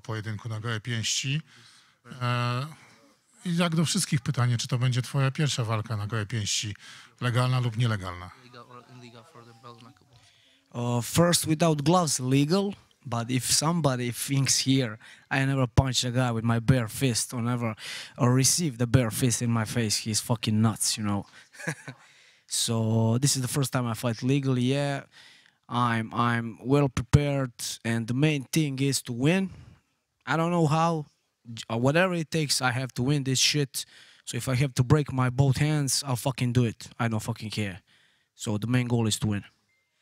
pojedynku na gołe pięści. I jak do wszystkich pytanie, czy to będzie twoja pierwsza walka na gołe pięści, legalna lub nielegalna? First, without gloves, legal. But if somebody thinks here I never punched a guy with my bare fist or received a bare fist in my face, he's fucking nuts, you know. So this is the first time I fight legally. Yeah, I'm well prepared, and the main thing is to win. I don't know how, whatever it takes, I have to win this shit. So if I have to break my both hands, I'll fucking do it. I don't fucking care. So the main goal is to win.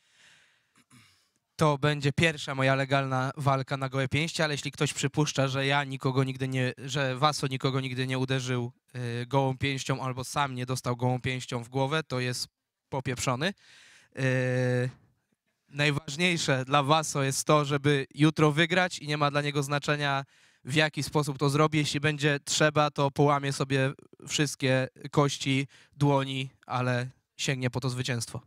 To będzie pierwsza moja legalna walka na gołe pięści, ale jeśli ktoś przypuszcza, że że Vaso nikogo nigdy nie uderzył gołą pięścią albo sam nie dostał gołą pięścią w głowę, to jest popieprzony. Najważniejsze dla Vaso jest to, żeby jutro wygrać i nie ma dla niego znaczenia, w jaki sposób to zrobi. Jeśli będzie trzeba, to połamie sobie wszystkie kości dłoni, ale sięgnie po to zwycięstwo.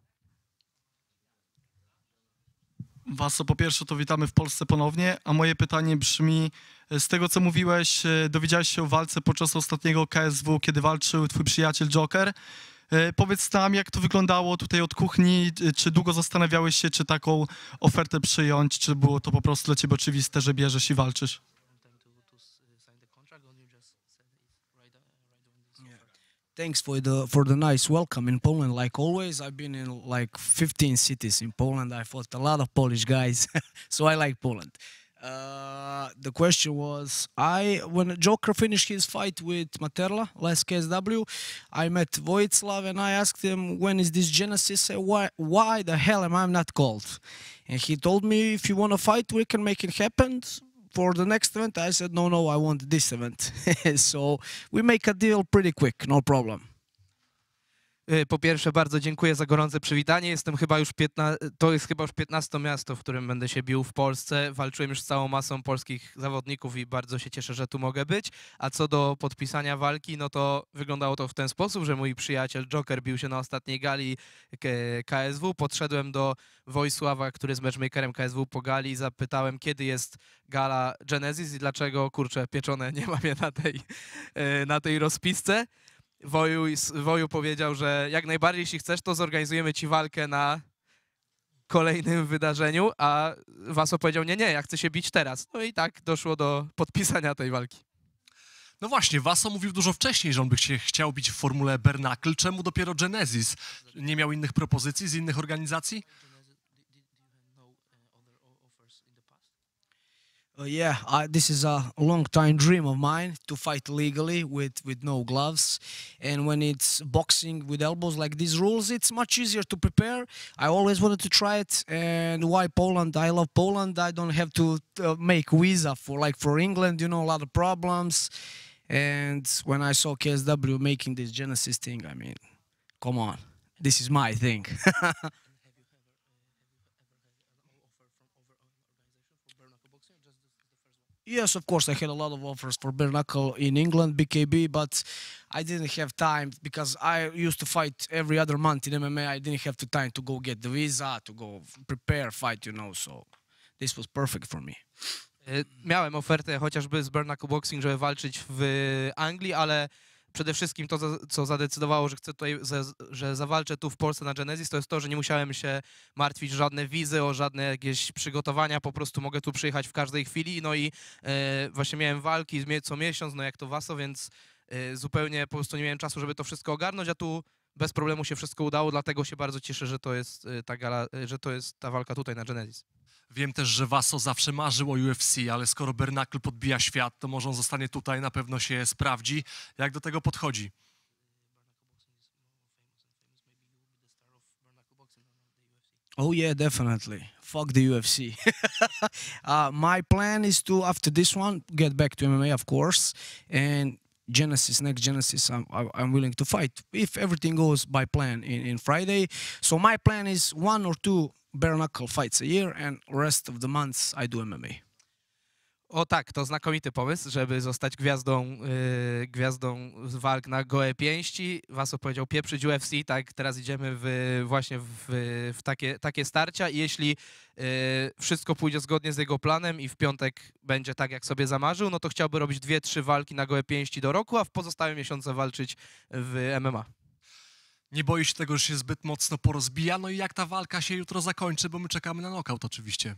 Vaso, po pierwsze to witamy w Polsce ponownie, a moje pytanie brzmi, z tego co mówiłeś, dowiedziałeś się o walce podczas ostatniego KSW, kiedy walczył twój przyjaciel Joker. Powiedz nam, jak to wyglądało tutaj od kuchni, czy długo zastanawiałeś się, czy taką ofertę przyjąć, czy było to po prostu dla ciebie oczywiste, że bierzesz i walczysz? Thanks for the nice welcome in Poland. Like always, I've been in like 15 cities in Poland. I fought a lot of Polish guys, so I like Poland. The question was, when Joker finished his fight with Materla last KSW, I met Vojislav and I asked him, when is this Genesis? Why the hell am I not called? And he told me, if you want to fight, we can make it happen. For the next event, I said, no, I want this event. So we make a deal pretty quick, no problem. Po pierwsze, bardzo dziękuję za gorące przywitanie. To jest chyba już 15 miasto, w którym będę się bił w Polsce. Walczyłem już z całą masą polskich zawodników i bardzo się cieszę, że tu mogę być. A co do podpisania walki, no to wyglądało to w ten sposób, że mój przyjaciel Joker bił się na ostatniej gali KSW. Podszedłem do Wojsława, który jest matchmakerem KSW po gali, zapytałem, kiedy jest gala Genesis i dlaczego, kurczę, pieczone nie ma mnie na tej rozpisce. Woju powiedział, że jak najbardziej, jeśli chcesz, to zorganizujemy ci walkę na kolejnym wydarzeniu, a Vaso powiedział, nie, ja chcę się bić teraz. No i tak doszło do podpisania tej walki. No właśnie, Vaso mówił dużo wcześniej, że on by się chciał bić w formule Bare Knuckle. Czemu dopiero Genesis? Nie miał innych propozycji z innych organizacji? This is a long-time dream of mine to fight legally with no gloves. And when it's boxing with elbows like these rules, it's much easier to prepare. I always wanted to try it. And why Poland? I love Poland. I don't have to make visa for England, you know, a lot of problems. And when I saw KSW making this Genesis thing, I mean, come on, this is my thing. Yes, of course, I had a lot of offers for bare knuckle in England, BKB, but I didn't have time because I used to fight every other month in MMA. I didn't have the time to go get the visa, to go prepare, fight, you know, so this was perfect for me. Miałem ofertę chociażby z bare knuckle boxing, żeby walczyć w Anglii, ale przede wszystkim to, co zadecydowało, że chcę tutaj, że zawalczę tu w Polsce na Genesis, to jest to, że nie musiałem się martwić o żadne wizy, o żadne jakieś przygotowania, po prostu mogę tu przyjechać w każdej chwili, no i właśnie miałem walki co miesiąc, no jak to Vaso, więc zupełnie po prostu nie miałem czasu, żeby to wszystko ogarnąć, a tu bez problemu się wszystko udało, dlatego się bardzo cieszę, że to jest ta gala, że to jest ta walka tutaj na Genesis. Wiem też, że Vaso zawsze marzył o UFC, ale skoro Bare Knuckle podbija świat, to może on zostanie tutaj, na pewno się sprawdzi. Jak do tego podchodzi? Oh yeah, definitely. Fuck the UFC. My plan is to, after this one, get back to MMA, of course, and next Genesis, I'm willing to fight if everything goes by plan in Friday. So my plan is 1 or 2 bare knuckle fights a year, and rest of the months I do MMA. O tak, to znakomity pomysł, żeby zostać gwiazdą z walk na gołe pięści. Waso powiedział pieprzyć UFC, tak teraz idziemy właśnie w takie starcia i jeśli wszystko pójdzie zgodnie z jego planem i w piątek będzie tak, jak sobie zamarzył, no to chciałby robić 2-3 walki na gołe pięści do roku, a w pozostałe miesiące walczyć w MMA. Nie boi się tego, że się zbyt mocno porozbija? No i jak ta walka się jutro zakończy, bo my czekamy na knockout oczywiście.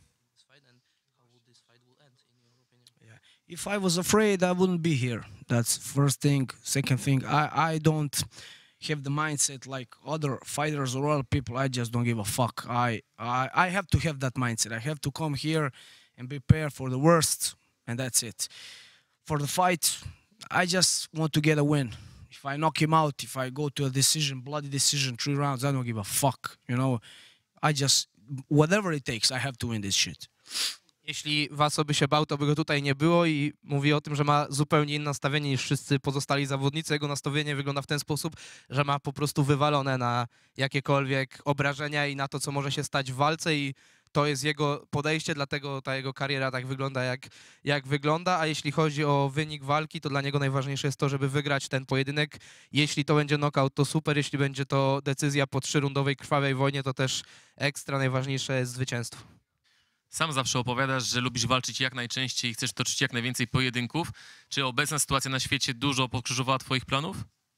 If I was afraid, I wouldn't be here. That's first thing. Second thing, I don't have the mindset like other fighters or other people. I just don't give a fuck. I have to have that mindset. I have to come here and prepare for the worst, and that's it. For the fight, I just want to get a win. If I knock him out, if I go to a decision, bloody decision, 3 rounds, I don't give a fuck. You know, I just, whatever it takes, I have to win this shit. Jeśli Waso by się bał, to by go tutaj nie było i mówi o tym, że ma zupełnie inne nastawienie niż wszyscy pozostali zawodnicy. Jego nastawienie wygląda w ten sposób, że ma po prostu wywalone na jakiekolwiek obrażenia i na to, co może się stać w walce i to jest jego podejście, dlatego ta jego kariera tak wygląda, jak wygląda, a jeśli chodzi o wynik walki, to dla niego najważniejsze jest to, żeby wygrać ten pojedynek. Jeśli to będzie knockout, to super, jeśli będzie to decyzja po 3-rundowej krwawej wojnie, to też ekstra najważniejsze jest zwycięstwo. Sam zawsze opowiadasz, że lubisz walczyć jak najczęściej i chcesz toczyć jak najwięcej pojedynków. Czy obecna sytuacja na świecie dużo pokrzyżowała twoich planów?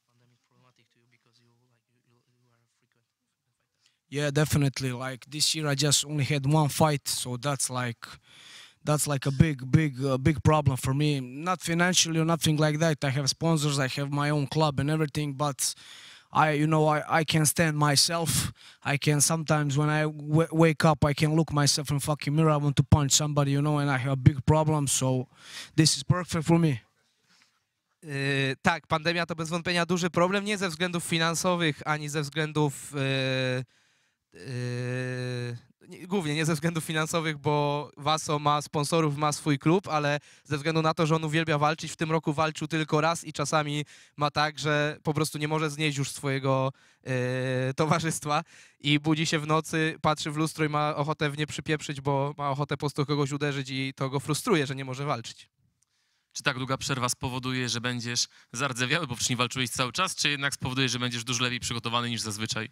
Yeah, definitely. Like this year, I just only had one fight, so that's like a big problem for me. Not financially or nothing like that. I have sponsors, I have my own club and everything, but I can stand myself. I can sometimes when I wake up, I can look myself in fucking mirror. I want to punch somebody, and I have a big problem. So this is perfect for me. Tak, pandemia to bez wątpienia duży problem, nie ze względów finansowych, ani ze względów... Głównie nie ze względów finansowych, bo Waso ma sponsorów, ma swój klub, ale ze względu na to, że on uwielbia walczyć. W tym roku walczył tylko raz i czasami ma tak, że po prostu nie może znieść już swojego towarzystwa i budzi się w nocy, patrzy w lustro i ma ochotę w nie przypieprzyć, bo ma ochotę po prostu kogoś uderzyć i to go frustruje, że nie może walczyć. Czy tak długa przerwa spowoduje, że będziesz zardzewiały, bo wcześniej walczyłeś cały czas, czy jednak spowoduje, że będziesz dużo lepiej przygotowany niż zazwyczaj?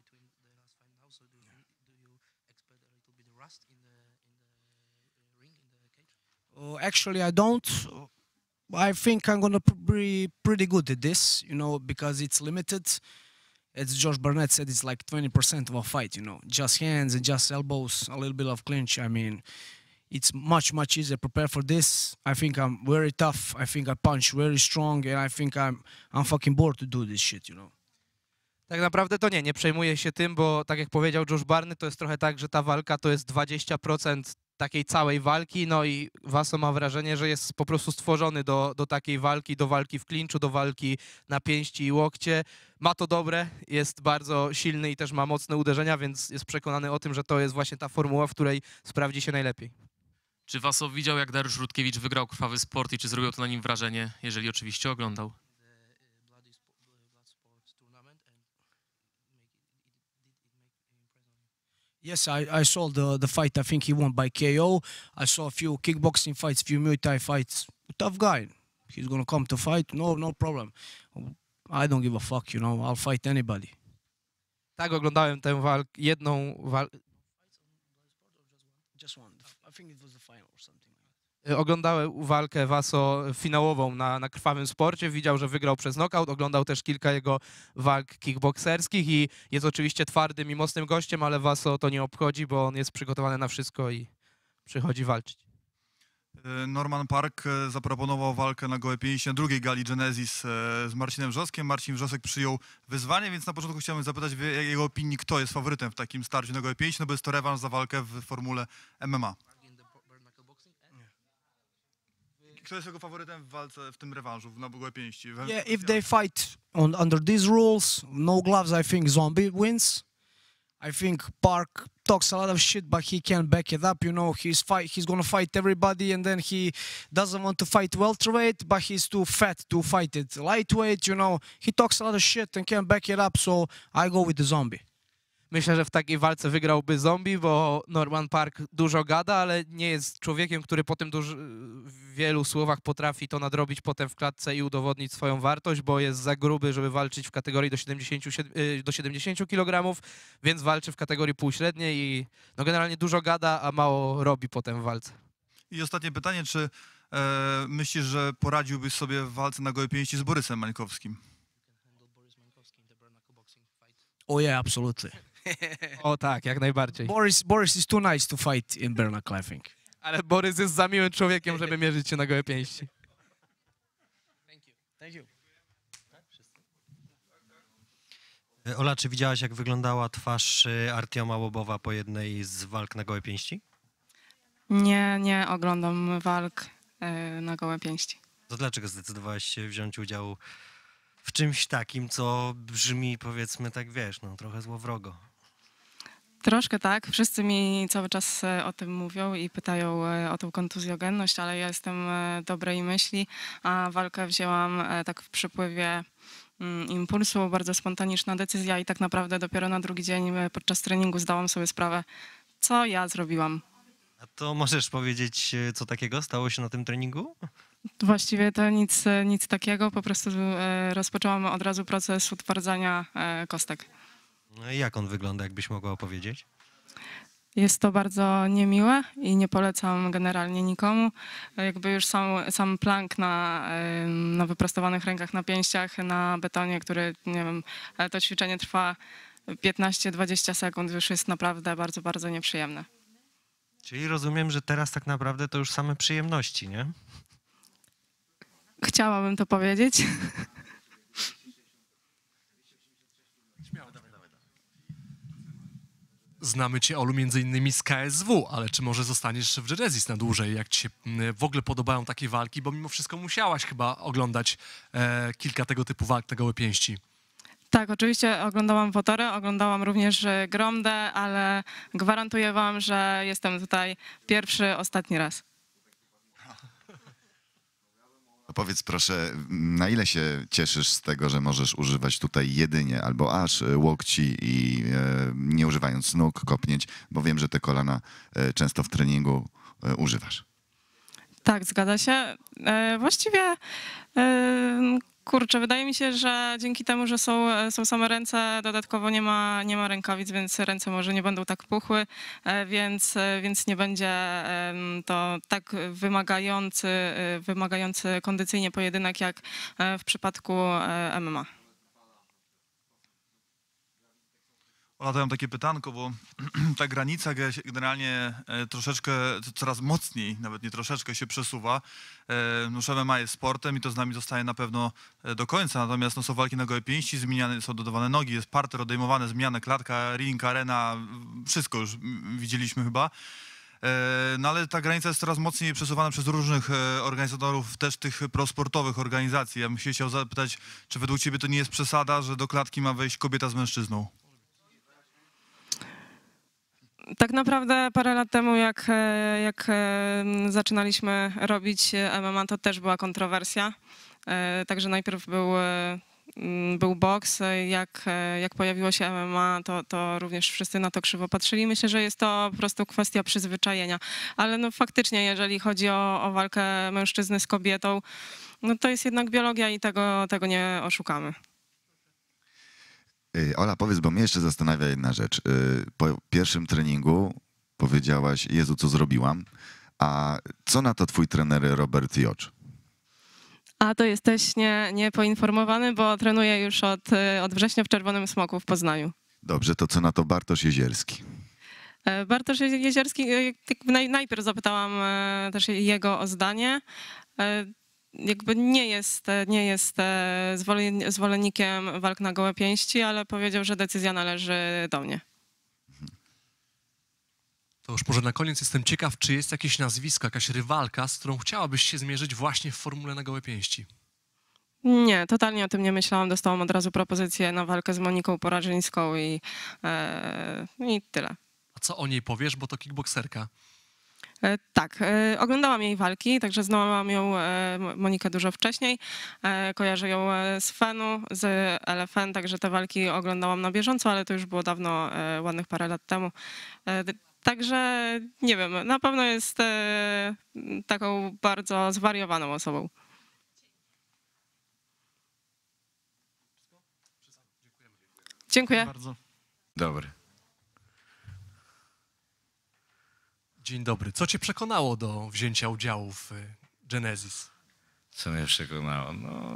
Actually, I don't. I think I'm gonna be pretty good at this, because it's limited. As Josh Barnett said, it's like 20% of a fight, just hands and just elbows, a little bit of clinch. I mean, it's much easier to prepare for this. I think I'm very tough. I think I punch very strong, and I think I'm fucking bored to do this shit, Tak naprawdę to nie przejmuję się tym, bo tak jak powiedział Josh Barnett, to jest trochę tak, że ta walka to jest 20% takiej całej walki, no i Waso ma wrażenie, że jest po prostu stworzony do takiej walki, do walki w klinczu, do walki na pięści i łokcie. Ma to dobre, jest bardzo silny i też ma mocne uderzenia, więc jest przekonany o tym, że to jest właśnie ta formuła, w której sprawdzi się najlepiej. Czy Waso widział, jak Dariusz Rutkiewicz wygrał krwawy sport i czy zrobiło to na nim wrażenie, jeżeli oczywiście oglądał? Yes, I saw the fight. I think he won by KO. I saw a few kickboxing fights, few Muay Thai fights. Tough guy. He's gonna come to fight. No problem. I don't give a fuck, I'll fight anybody. Tak, oglądałem tę jedną walkę. Just one. I think it was the final or something. Oglądałem walkę Waso finałową na krwawym sporcie, widział, że wygrał przez knockout, oglądał też kilka jego walk kickbokserskich i jest oczywiście twardym i mocnym gościem, ale Waso to nie obchodzi, bo on jest przygotowany na wszystko i przychodzi walczyć. Norman Park zaproponował walkę na gołe pięści na drugiej gali Genesis z Marcinem Wrzoskiem. Marcin Wrzosek przyjął wyzwanie, więc na początku chciałbym zapytać w jego opinii, kto jest faworytem w takim starciu na gołe pięści, no bo jest to rewanż za walkę w formule MMA. Kto jest jego faworytem w walce, w tym rewanżu, na gołe pięści? Yeah, if they fight under these rules, no gloves, I think Zombie wins. I think Park talks a lot of shit, but he can't back it up. He's gonna fight everybody, and then he doesn't want to fight welterweight, but he's too fat to fight it lightweight. He talks a lot of shit and can't back it up. So I go with the Zombie. Myślę, że w takiej walce wygrałby zombie, bo Norman Park dużo gada, ale nie jest człowiekiem, który po tym w wielu słowach potrafi to nadrobić potem w klatce i udowodnić swoją wartość, bo jest za gruby, żeby walczyć w kategorii do 70 kg, więc walczy w kategorii półśredniej i no generalnie dużo gada, a mało robi potem w walce. I ostatnie pytanie, czy myślisz, że poradziłbyś sobie w walce na gołe pięści z Borysem Mańkowskim? Oh yeah, absolutely. O tak, jak najbardziej. Boris is too nice to fight in bare knuckle, I think. Ale Borys jest za miłym człowiekiem, żeby mierzyć się na gołe pięści. Thank you. Ola, czy widziałaś, jak wyglądała twarz Artioma Łobowa po jednej z walk na gołe pięści? Nie oglądam walk na gołe pięści. To dlaczego zdecydowałaś się wziąć udział w czymś takim, co brzmi, powiedzmy, tak wiesz, no trochę złowrogo? Troszkę tak. Wszyscy mi cały czas o tym mówią i pytają o tą kontuzjogenność, ale ja jestem dobrej myśli, a walkę wzięłam tak w przypływie impulsu, bardzo spontaniczna decyzja i tak naprawdę dopiero na drugi dzień podczas treningu zdałam sobie sprawę, co ja zrobiłam. A to możesz powiedzieć, co takiego stało się na tym treningu? Właściwie to nic takiego, po prostu rozpoczęłam od razu proces utwardzania kostek. No i jak on wygląda, jakbyś mogła opowiedzieć? Jest to bardzo niemiłe i nie polecam generalnie nikomu. Jakby już sam plank na wyprostowanych rękach, na pięściach, na betonie, który, nie wiem, to ćwiczenie trwa 15-20 sekund, już jest naprawdę bardzo, bardzo nieprzyjemne. Czyli rozumiem, że teraz tak naprawdę to już same przyjemności, nie? Chciałabym to powiedzieć. Znamy cię, Olu, między innymi z KSW, ale czy może zostaniesz w Genesis na dłużej? Jak ci się w ogóle podobają takie walki? Bo mimo wszystko musiałaś chyba oglądać kilka tego typu walk na gołe pięści. Tak, oczywiście oglądałam Wotorę, oglądałam również Gromdę, ale gwarantuję wam, że jestem tutaj pierwszy, ostatni raz. Powiedz proszę, na ile się cieszysz z tego, że możesz używać tutaj jedynie albo aż łokci i nie używając nóg, kopnięć, bo wiem, że te kolana często w treningu używasz. Tak, zgadza się. Właściwie, kurczę, wydaje mi się, że dzięki temu, że są same ręce, dodatkowo nie ma rękawic, więc ręce może nie będą tak puchły, więc nie będzie to tak wymagający kondycyjnie pojedynek jak w przypadku MMA. Ola, to ja mam takie pytanko, bo ta granica generalnie troszeczkę, coraz mocniej, nawet nie troszeczkę się przesuwa. Nóż MMA jest sportem i to z nami zostaje na pewno do końca, natomiast no, są walki na gołe pięści, zmieniane, są dodawane nogi, jest parter odejmowane, zmieniane klatka, ring, arena, wszystko już widzieliśmy chyba. No ale ta granica jest coraz mocniej przesuwana przez różnych organizatorów, też tych prosportowych organizacji. Ja bym się chciał zapytać, czy według ciebie to nie jest przesada, że do klatki ma wejść kobieta z mężczyzną? Tak naprawdę parę lat temu, jak zaczynaliśmy robić MMA, to też była kontrowersja. Także najpierw był boks, jak pojawiło się MMA, to również wszyscy na to krzywo patrzyli. Myślę, że jest to po prostu kwestia przyzwyczajenia. Ale no faktycznie, jeżeli chodzi o walkę mężczyzny z kobietą, no to jest jednak biologia i tego nie oszukamy. Ola, powiedz, bo mnie jeszcze zastanawia jedna rzecz. Po pierwszym treningu powiedziałaś, Jezu, co zrobiłam, a co na to twój trener Robert Jocz? A to jesteś niepoinformowany, bo trenuję już od września w Czerwonym Smoku w Poznaniu. Dobrze, to co na to Bartosz Jezierski? Bartosz Jezierski, najpierw zapytałam też jego o zdanie. Jakby nie jest zwolennikiem walk na gołe pięści, ale powiedział, że decyzja należy do mnie. To już może na koniec jestem ciekaw, czy jest jakieś nazwisko, jakaś rywalka, z którą chciałabyś się zmierzyć właśnie w formule na gołe pięści? Nie, totalnie o tym nie myślałam. Dostałam od razu propozycję na walkę z Moniką Porażyńską i tyle. A co o niej powiesz, bo to kickbokserka? Tak, oglądałam jej walki, także znałam ją Monikę dużo wcześniej. Kojarzę ją z Fenu, z LFN, także te walki oglądałam na bieżąco, ale to już było dawno, ładnych parę lat temu. Także nie wiem, na pewno jest taką bardzo zwariowaną osobą. Dziękuję. Bardzo. Dobry. Dzień dobry. Co cię przekonało do wzięcia udziału w Genesis? Co mnie przekonało?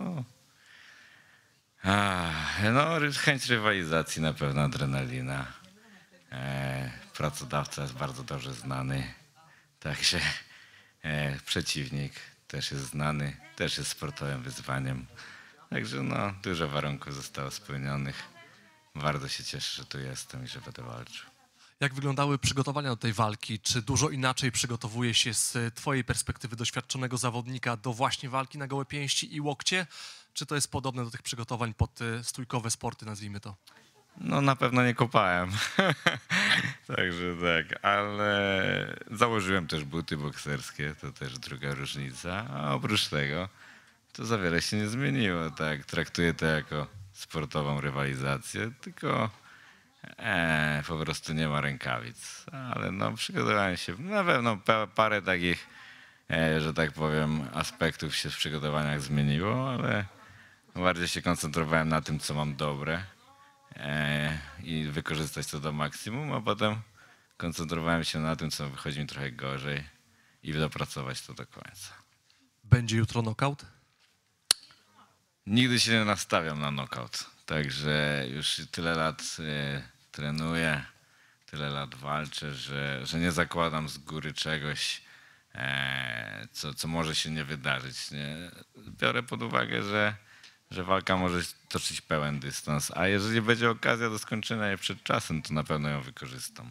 Chęć rywalizacji, na pewno adrenalina. Pracodawca jest bardzo dobrze znany, także przeciwnik też jest znany, też jest sportowym wyzwaniem. Także dużo warunków zostało spełnionych. Bardzo się cieszę, że tu jestem i że będę walczył. Jak wyglądały przygotowania do tej walki? Czy dużo inaczej przygotowuje się z twojej perspektywy doświadczonego zawodnika do właśnie walki na gołe pięści i łokcie? Czy to jest podobne do tych przygotowań pod stójkowe sporty, nazwijmy to? Na pewno nie kopałem, także tak, ale założyłem też buty bokserskie, to też druga różnica, a oprócz tego to za wiele się nie zmieniło, tak, traktuję to jako sportową rywalizację, tylko po prostu nie ma rękawic, ale przygotowałem się, na pewno parę takich, że tak powiem, aspektów się w przygotowaniach zmieniło, ale bardziej się koncentrowałem na tym, co mam dobre i wykorzystać to do maksimum, a potem koncentrowałem się na tym, co wychodzi mi trochę gorzej i dopracować to do końca. Będzie jutro knockout? Nigdy się nie nastawiam na knockout, także już tyle lat trenuję, tyle lat walczę, że nie zakładam z góry czegoś, co może się nie wydarzyć. Nie? Biorę pod uwagę, że walka może toczyć pełen dystans, a jeżeli będzie okazja do skończenia jej przed czasem, to na pewno ją wykorzystam.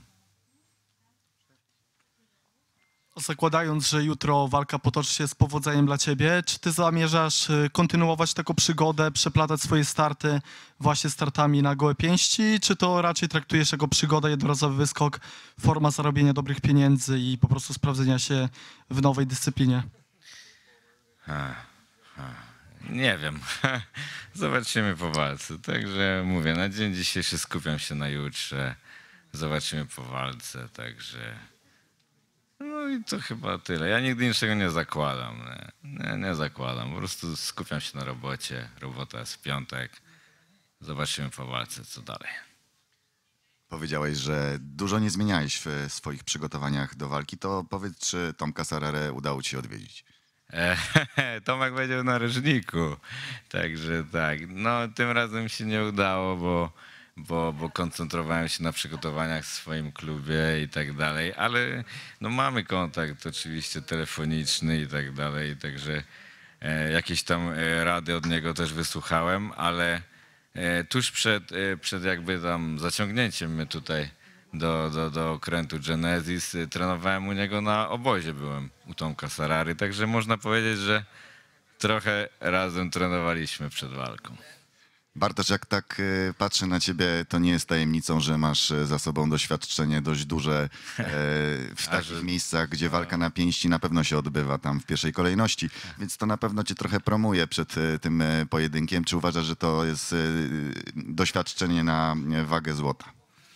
Zakładając, że jutro walka potoczy się z powodzeniem dla ciebie, czy ty zamierzasz kontynuować taką przygodę, przeplatać swoje starty właśnie startami na gołe pięści, czy to raczej traktujesz jako przygodę, jednorazowy wyskok, forma zarobienia dobrych pieniędzy i po prostu sprawdzenia się w nowej dyscyplinie? Nie wiem. Zobaczymy po walce. Także mówię, na dzień dzisiejszy skupiam się na jutrze. Zobaczymy po walce, także... i to chyba tyle. Ja nigdy niczego nie zakładam. Nie zakładam. Po prostu skupiam się na robocie. Robota jest w piątek. Zobaczymy po walce, co dalej. Powiedziałeś, że dużo nie zmieniałeś w swoich przygotowaniach do walki. To powiedz, czy Tomka Sararę udało ci się odwiedzić? Tomek będzie w narożniku. Także tak. Tym razem się nie udało, bo koncentrowałem się na przygotowaniach w swoim klubie i tak dalej, ale mamy kontakt oczywiście telefoniczny i tak dalej, także jakieś tam rady od niego też wysłuchałem, ale tuż przed jakby tam zaciągnięciem mnie tutaj do okrętu Genesis trenowałem u niego na obozie, byłem u Tomka Sarary, także można powiedzieć, że trochę razem trenowaliśmy przed walką. Bartosz, jak tak patrzę na ciebie, to nie jest tajemnicą, że masz za sobą doświadczenie dość duże w takich miejscach, gdzie walka na pięści na pewno się odbywa tam w pierwszej kolejności, więc to na pewno cię trochę promuje przed tym pojedynkiem. Czy uważasz, że to jest doświadczenie na wagę złota?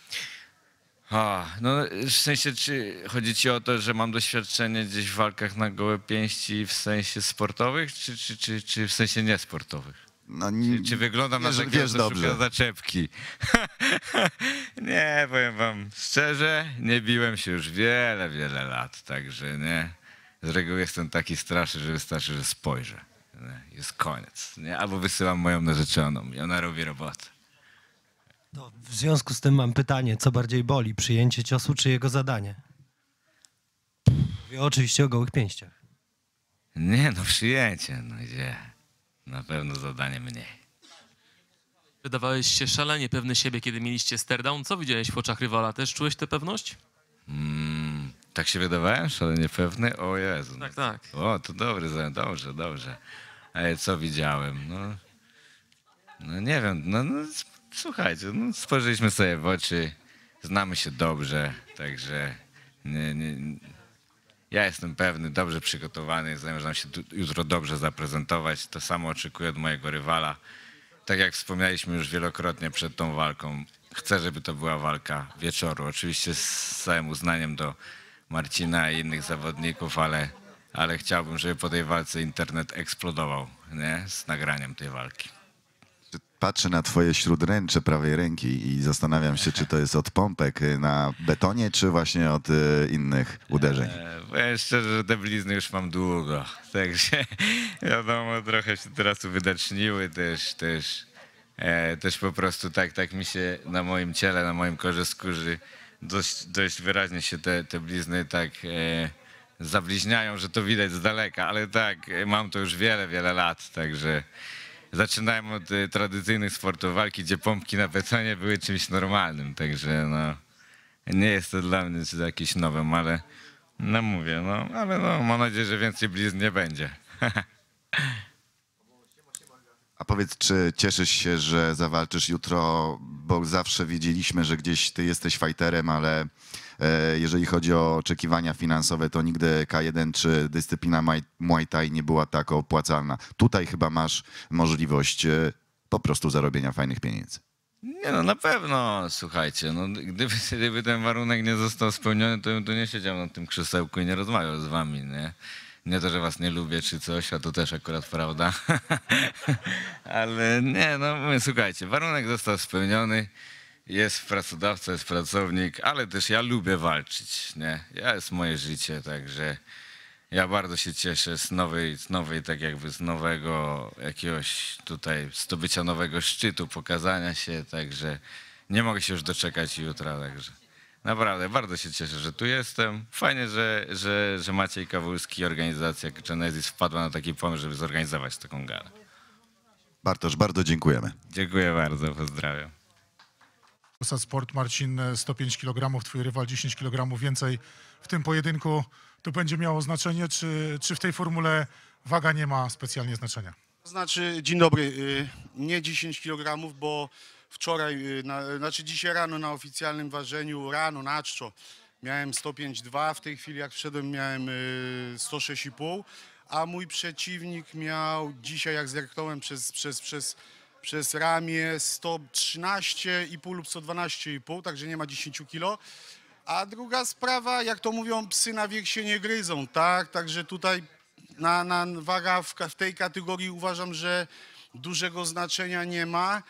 W sensie, czy chodzi ci o to, że mam doświadczenie gdzieś w walkach na gołe pięści w sensie sportowych, czy w sensie niesportowych? Czy wyglądam na takiego, że szuka zaczepki? Nie, powiem wam szczerze, nie biłem się już wiele lat, także nie. Z reguły jestem taki straszny, że wystarczy, że spojrzę. Nie? Jest koniec. Nie? Albo wysyłam moją narzeczoną i ona robi robotę. W związku z tym mam pytanie, co bardziej boli, przyjęcie ciosu czy jego zadanie? Mówię oczywiście o gołych pięściach. Nie, przyjęcie, gdzie? Na pewno zadanie mniej. Wydawałeś się szalenie pewny siebie, kiedy mieliście stare-down. Co widziałeś w oczach rywala? Też czułeś tę pewność? Tak się wydawałem? Szalenie pewny? O Jezu. Tak. O, to dobrze. Ale co widziałem? Nie wiem, słuchajcie, spojrzeliśmy sobie w oczy, znamy się dobrze, także Ja jestem pewny, dobrze przygotowany, zamierzam się jutro dobrze zaprezentować. To samo oczekuję od mojego rywala. Tak jak wspomnieliśmy już wielokrotnie przed tą walką, chcę, żeby to była walka wieczoru. Oczywiście z całym uznaniem do Marcina i innych zawodników, ale chciałbym, żeby po tej walce internet eksplodował, nie? Z nagraniem tej walki. Patrzę na twoje śródręcze prawej ręki i zastanawiam się, czy to jest od pompek na betonie, czy właśnie od innych uderzeń. Powiem szczerze, że te blizny już mam długo, także wiadomo, trochę się teraz uwydaczniły też po prostu tak mi się na moim ciele, na moim korze skóry dość wyraźnie się te blizny tak zabliźniają, że to widać z daleka, ale tak, mam to już wiele lat, także zaczynałem od tradycyjnych sportów walki, gdzie pompki na betonie były czymś normalnym, także no, nie jest to dla mnie jakieś nowym, ale no mówię, mam nadzieję, że więcej blizn nie będzie. A powiedz, czy cieszysz się, że zawalczysz jutro, bo zawsze wiedzieliśmy, że gdzieś ty jesteś fighterem, ale jeżeli chodzi o oczekiwania finansowe, to nigdy K1 czy dyscyplina Muay Thai nie była tak opłacalna. Tutaj chyba masz możliwość po prostu zarobienia fajnych pieniędzy. Nie no, na pewno, słuchajcie, no, gdyby ten warunek nie został spełniony, to bym tu nie siedział na tym krzesełku i nie rozmawiał z wami, nie? Nie to, że was nie lubię czy coś, a to też akurat prawda. Ale nie, no mówię, słuchajcie, warunek został spełniony, jest pracodawca, jest pracownik, ale też ja lubię walczyć, nie? Jest moje życie, także ja bardzo się cieszę z nowej, tak jakby z nowego jakiegoś tutaj zdobycia nowego szczytu, pokazania się, także nie mogę się już doczekać jutra, także naprawdę bardzo się cieszę, że tu jestem. Fajnie, że Maciej Kawulski i organizacja Genesis wpadła na taki pomysł, żeby zorganizować taką galę. Bartosz, bardzo dziękujemy. Dziękuję bardzo, pozdrawiam. Polsat Sport, Marcin, 105 kg, twój rywal 10 kg więcej w tym pojedynku. To będzie miało znaczenie, czy w tej formule waga nie ma specjalnie znaczenia? To znaczy, dzień dobry, nie 10 kg, bo wczoraj, dzisiaj rano na oficjalnym ważeniu, na czczo miałem 105,2, w tej chwili jak wszedłem miałem 106,5, a mój przeciwnik miał dzisiaj, jak zerknąłem przez ramię, 113,5 lub 112,5, także nie ma 10 kg. A druga sprawa, jak to mówią, psy na wiek się nie gryzą, tak? Także tutaj waga w tej kategorii uważam, że dużego znaczenia nie ma.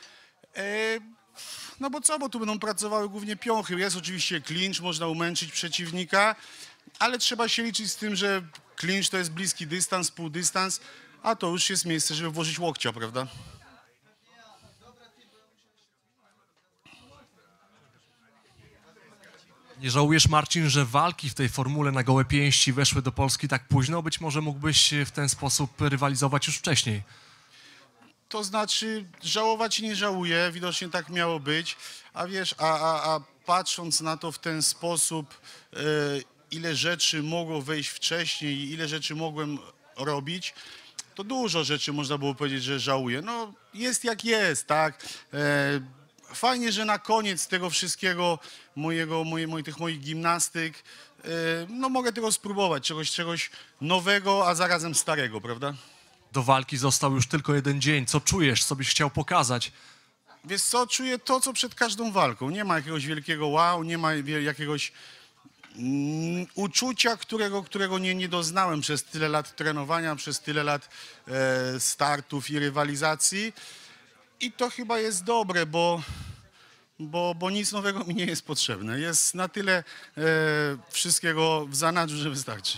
No bo tu będą pracowały głównie piąchy. Jest oczywiście clinch, można umęczyć przeciwnika, ale trzeba się liczyć z tym, że clinch to jest bliski dystans, półdystans, a to już jest miejsce, żeby włożyć łokcia, prawda? Nie żałujesz, Marcin, że walki w tej formule na gołe pięści weszły do Polski tak późno? Być może mógłbyś w ten sposób rywalizować już wcześniej. To znaczy, żałować nie żałuję, widocznie tak miało być, a wiesz, a patrząc na to w ten sposób, ile rzeczy mogło wejść wcześniej i ile rzeczy mogłem robić, to dużo rzeczy można było powiedzieć, że żałuję. No, jest jak jest, tak? Fajnie, że na koniec tego wszystkiego, tych moich gimnastyk, no mogę tego spróbować, czegoś nowego, a zarazem starego, prawda? Do walki został już tylko jeden dzień. Co czujesz? Co byś chciał pokazać? Wiesz co, czuję to, co przed każdą walką. Nie ma jakiegoś wielkiego wow, nie ma jakiegoś uczucia, którego nie doznałem przez tyle lat trenowania, przez tyle lat startów i rywalizacji. I to chyba jest dobre, bo nic nowego mi nie jest potrzebne. Jest na tyle wszystkiego w zanadrzu, że wystarczy.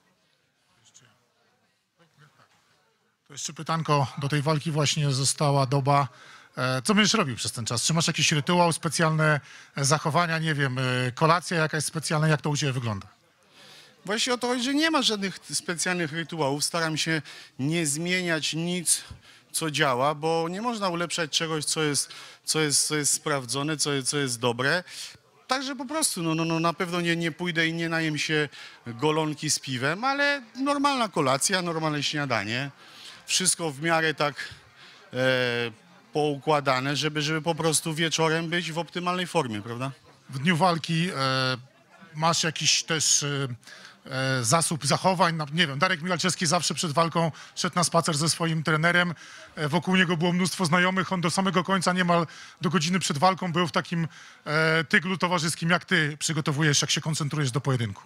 To jeszcze pytanko, do tej walki właśnie została doba. Co będziesz robił przez ten czas? Czy masz jakiś rytuał, specjalne zachowania, nie wiem, kolacja jakaś specjalna, jak to u ciebie wygląda? Właśnie o to chodzi, że nie ma żadnych specjalnych rytuałów. Staram się nie zmieniać nic, co działa, bo nie można ulepszać czegoś, co jest sprawdzone, co jest dobre. Także po prostu, na pewno nie pójdę i nie najem się golonki z piwem, ale normalna kolacja, normalne śniadanie. Wszystko w miarę tak poukładane, żeby po prostu wieczorem być w optymalnej formie, prawda? W dniu walki masz jakiś też zasób zachowań. No, nie wiem, Darek Michalczewski zawsze przed walką szedł na spacer ze swoim trenerem. Wokół niego było mnóstwo znajomych. On do samego końca, niemal do godziny przed walką, był w takim tyglu towarzyskim. Jak ty przygotowujesz, jak się koncentrujesz do pojedynku?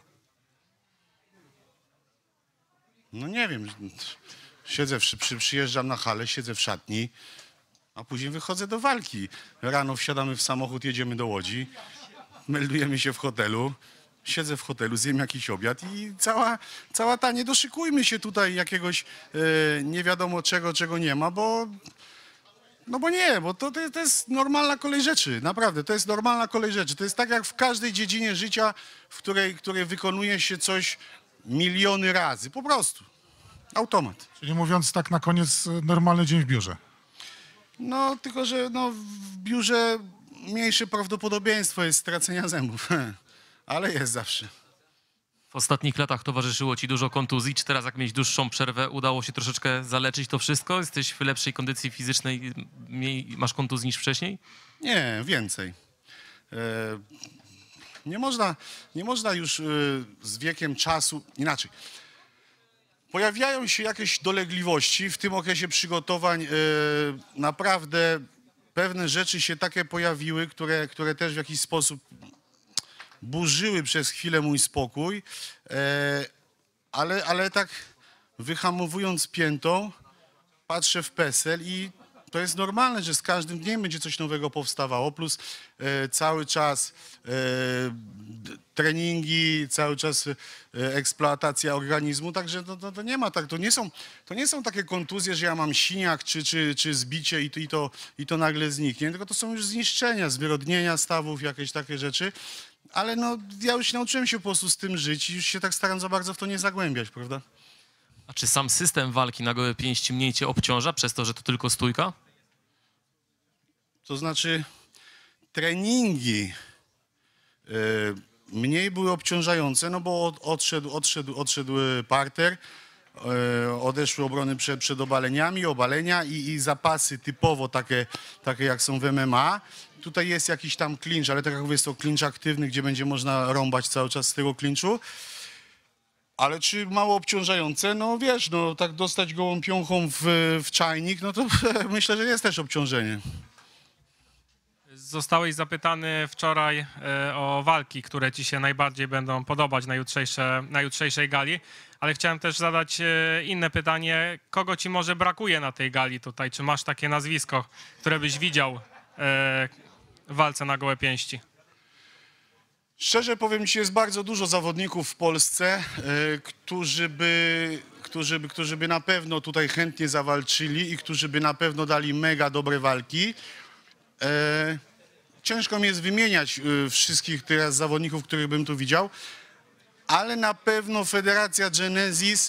No nie wiem, siedzę, przyjeżdżam na halę, siedzę w szatni, a później wychodzę do walki. Rano wsiadamy w samochód, jedziemy do Łodzi, meldujemy się w hotelu, siedzę w hotelu, zjem jakiś obiad i cała ta, nie doszykujmy się tutaj jakiegoś nie wiadomo czego nie ma, bo to jest normalna kolej rzeczy, naprawdę, to jest normalna kolej rzeczy. To jest tak jak w każdej dziedzinie życia, w której wykonuje się coś miliony razy, po prostu. Automat. Czyli mówiąc tak na koniec, normalny dzień w biurze. No, tylko że no, w biurze mniejsze prawdopodobieństwo jest stracenia zębów, ale jest zawsze. W ostatnich latach towarzyszyło ci dużo kontuzji. Czy teraz, jak mieć dłuższą przerwę, udało się troszeczkę zaleczyć to wszystko? Jesteś w lepszej kondycji fizycznej, masz kontuzji niż wcześniej? Nie, więcej. Nie można już z wiekiem czasu, inaczej. Pojawiają się jakieś dolegliwości w tym okresie przygotowań. Naprawdę pewne rzeczy się takie pojawiły, które też w jakiś sposób burzyły przez chwilę mój spokój, ale tak wyhamowując piętą, patrzę w PESEL i to jest normalne, że z każdym dniem będzie coś nowego powstawało, plus cały czas treningi, cały czas eksploatacja organizmu, także to nie ma tak, to nie są takie kontuzje, że ja mam siniak czy zbicie i to nagle zniknie, tylko to są już zniszczenia, zwyrodnienia stawów, jakieś takie rzeczy, ale no ja już nauczyłem się po prostu z tym żyć i już się tak staram za bardzo w to nie zagłębiać, prawda? A czy sam system walki na gołe pięści mniej cię obciąża przez to, że to tylko stójka? To znaczy treningi mniej były obciążające, no bo odszedł parter, odeszły obrony przed obaleniami, obalenia i zapasy typowo takie jak są w MMA. Tutaj jest jakiś tam klincz, ale tak jak mówię, jest to klincz aktywny, gdzie będzie można rąbać cały czas z tego klinczu. Ale czy mało obciążające? No wiesz, no tak dostać gołą piąchą w czajnik, no to myślę, że jest też obciążenie. Zostałeś zapytany wczoraj o walki, które ci się najbardziej będą podobać na jutrzejszej gali, ale chciałem też zadać inne pytanie. Kogo ci może brakuje na tej gali tutaj? Czy masz takie nazwisko, które byś widział w walce na gołe pięści? Szczerze powiem ci, jest bardzo dużo zawodników w Polsce, którzy by na pewno tutaj chętnie zawalczyli i którzy by na pewno dali mega dobre walki. Ciężko mi jest wymieniać wszystkich teraz zawodników, których bym tu widział, ale na pewno Federacja Genesis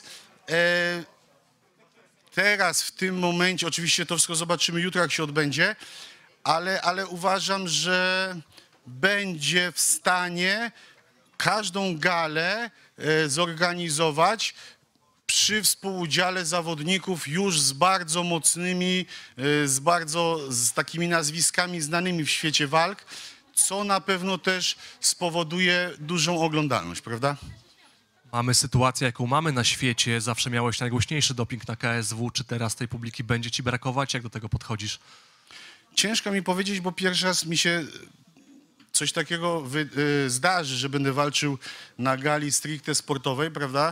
teraz, w tym momencie, oczywiście to wszystko zobaczymy jutro, jak się odbędzie, ale uważam, że będzie w stanie każdą galę zorganizować przy współudziale zawodników już z bardzo mocnymi, z takimi nazwiskami znanymi w świecie walk, co na pewno też spowoduje dużą oglądalność, prawda? Mamy sytuację, jaką mamy na świecie. Zawsze miałeś najgłośniejszy doping na KSW. Czy teraz tej publiki będzie ci brakować? Jak do tego podchodzisz? Ciężko mi powiedzieć, bo pierwszy raz mi się coś takiego zdarzy, że będę walczył na gali stricte sportowej, prawda?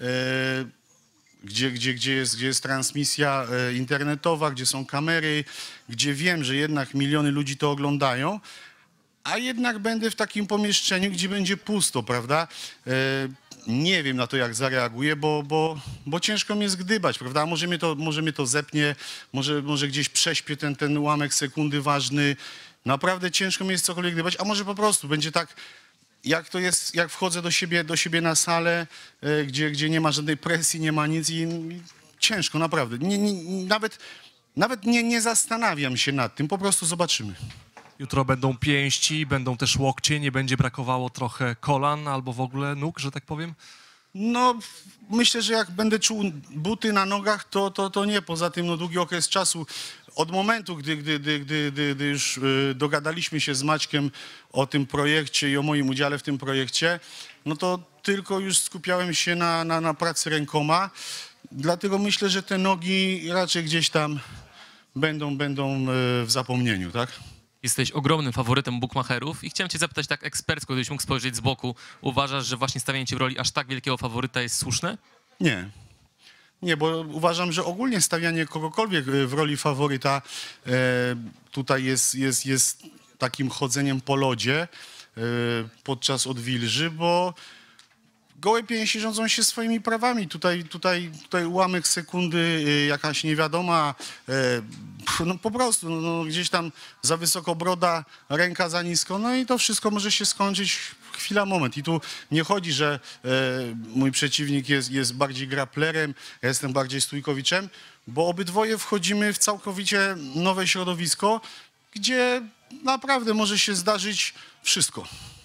Gdzie jest transmisja internetowa, gdzie są kamery, gdzie wiem, że jednak miliony ludzi to oglądają, a jednak będę w takim pomieszczeniu, gdzie będzie pusto, prawda? Nie wiem na to, jak zareaguję, bo ciężko mnie zgdybać, prawda? Może mnie to zepnie, może gdzieś prześpię ten ułamek sekundy ważny. Naprawdę ciężko mi jest cokolwiek gdybać, a może po prostu będzie tak, jak to jest, jak wchodzę do siebie na salę, gdzie nie ma żadnej presji, nie ma nic i ciężko, naprawdę. Nawet nie zastanawiam się nad tym, po prostu zobaczymy. Jutro będą pięści, będą też łokcie, nie będzie brakowało trochę kolan albo w ogóle nóg, że tak powiem? No, myślę, że jak będę czuł buty na nogach, to nie. Poza tym no, długi okres czasu od momentu, gdy już dogadaliśmy się z Maćkiem o tym projekcie i o moim udziale w tym projekcie, no to tylko już skupiałem się na pracy rękoma. Dlatego myślę, że te nogi raczej gdzieś tam będą w zapomnieniu, tak? Jesteś ogromnym faworytem bookmacherów i chciałem cię zapytać tak ekspercko, gdybyś mógł spojrzeć z boku. Uważasz, że właśnie stawianie cię w roli aż tak wielkiego faworyta jest słuszne? Nie. Nie, bo uważam, że ogólnie stawianie kogokolwiek w roli faworyta tutaj jest takim chodzeniem po lodzie podczas odwilży, bo gołe pięści rządzą się swoimi prawami. Tutaj ułamek sekundy, jakaś niewiadoma, no po prostu no, gdzieś tam za wysoko broda, ręka za nisko, no i to wszystko może się skończyć chwila, moment. I tu nie chodzi, że mój przeciwnik jest bardziej graplerem, ja jestem bardziej stójkowiczem, bo obydwoje wchodzimy w całkowicie nowe środowisko, gdzie naprawdę może się zdarzyć wszystko.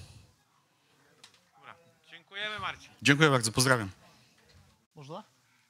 Dziękujemy, Marcin. Dziękuję bardzo, pozdrawiam. Można?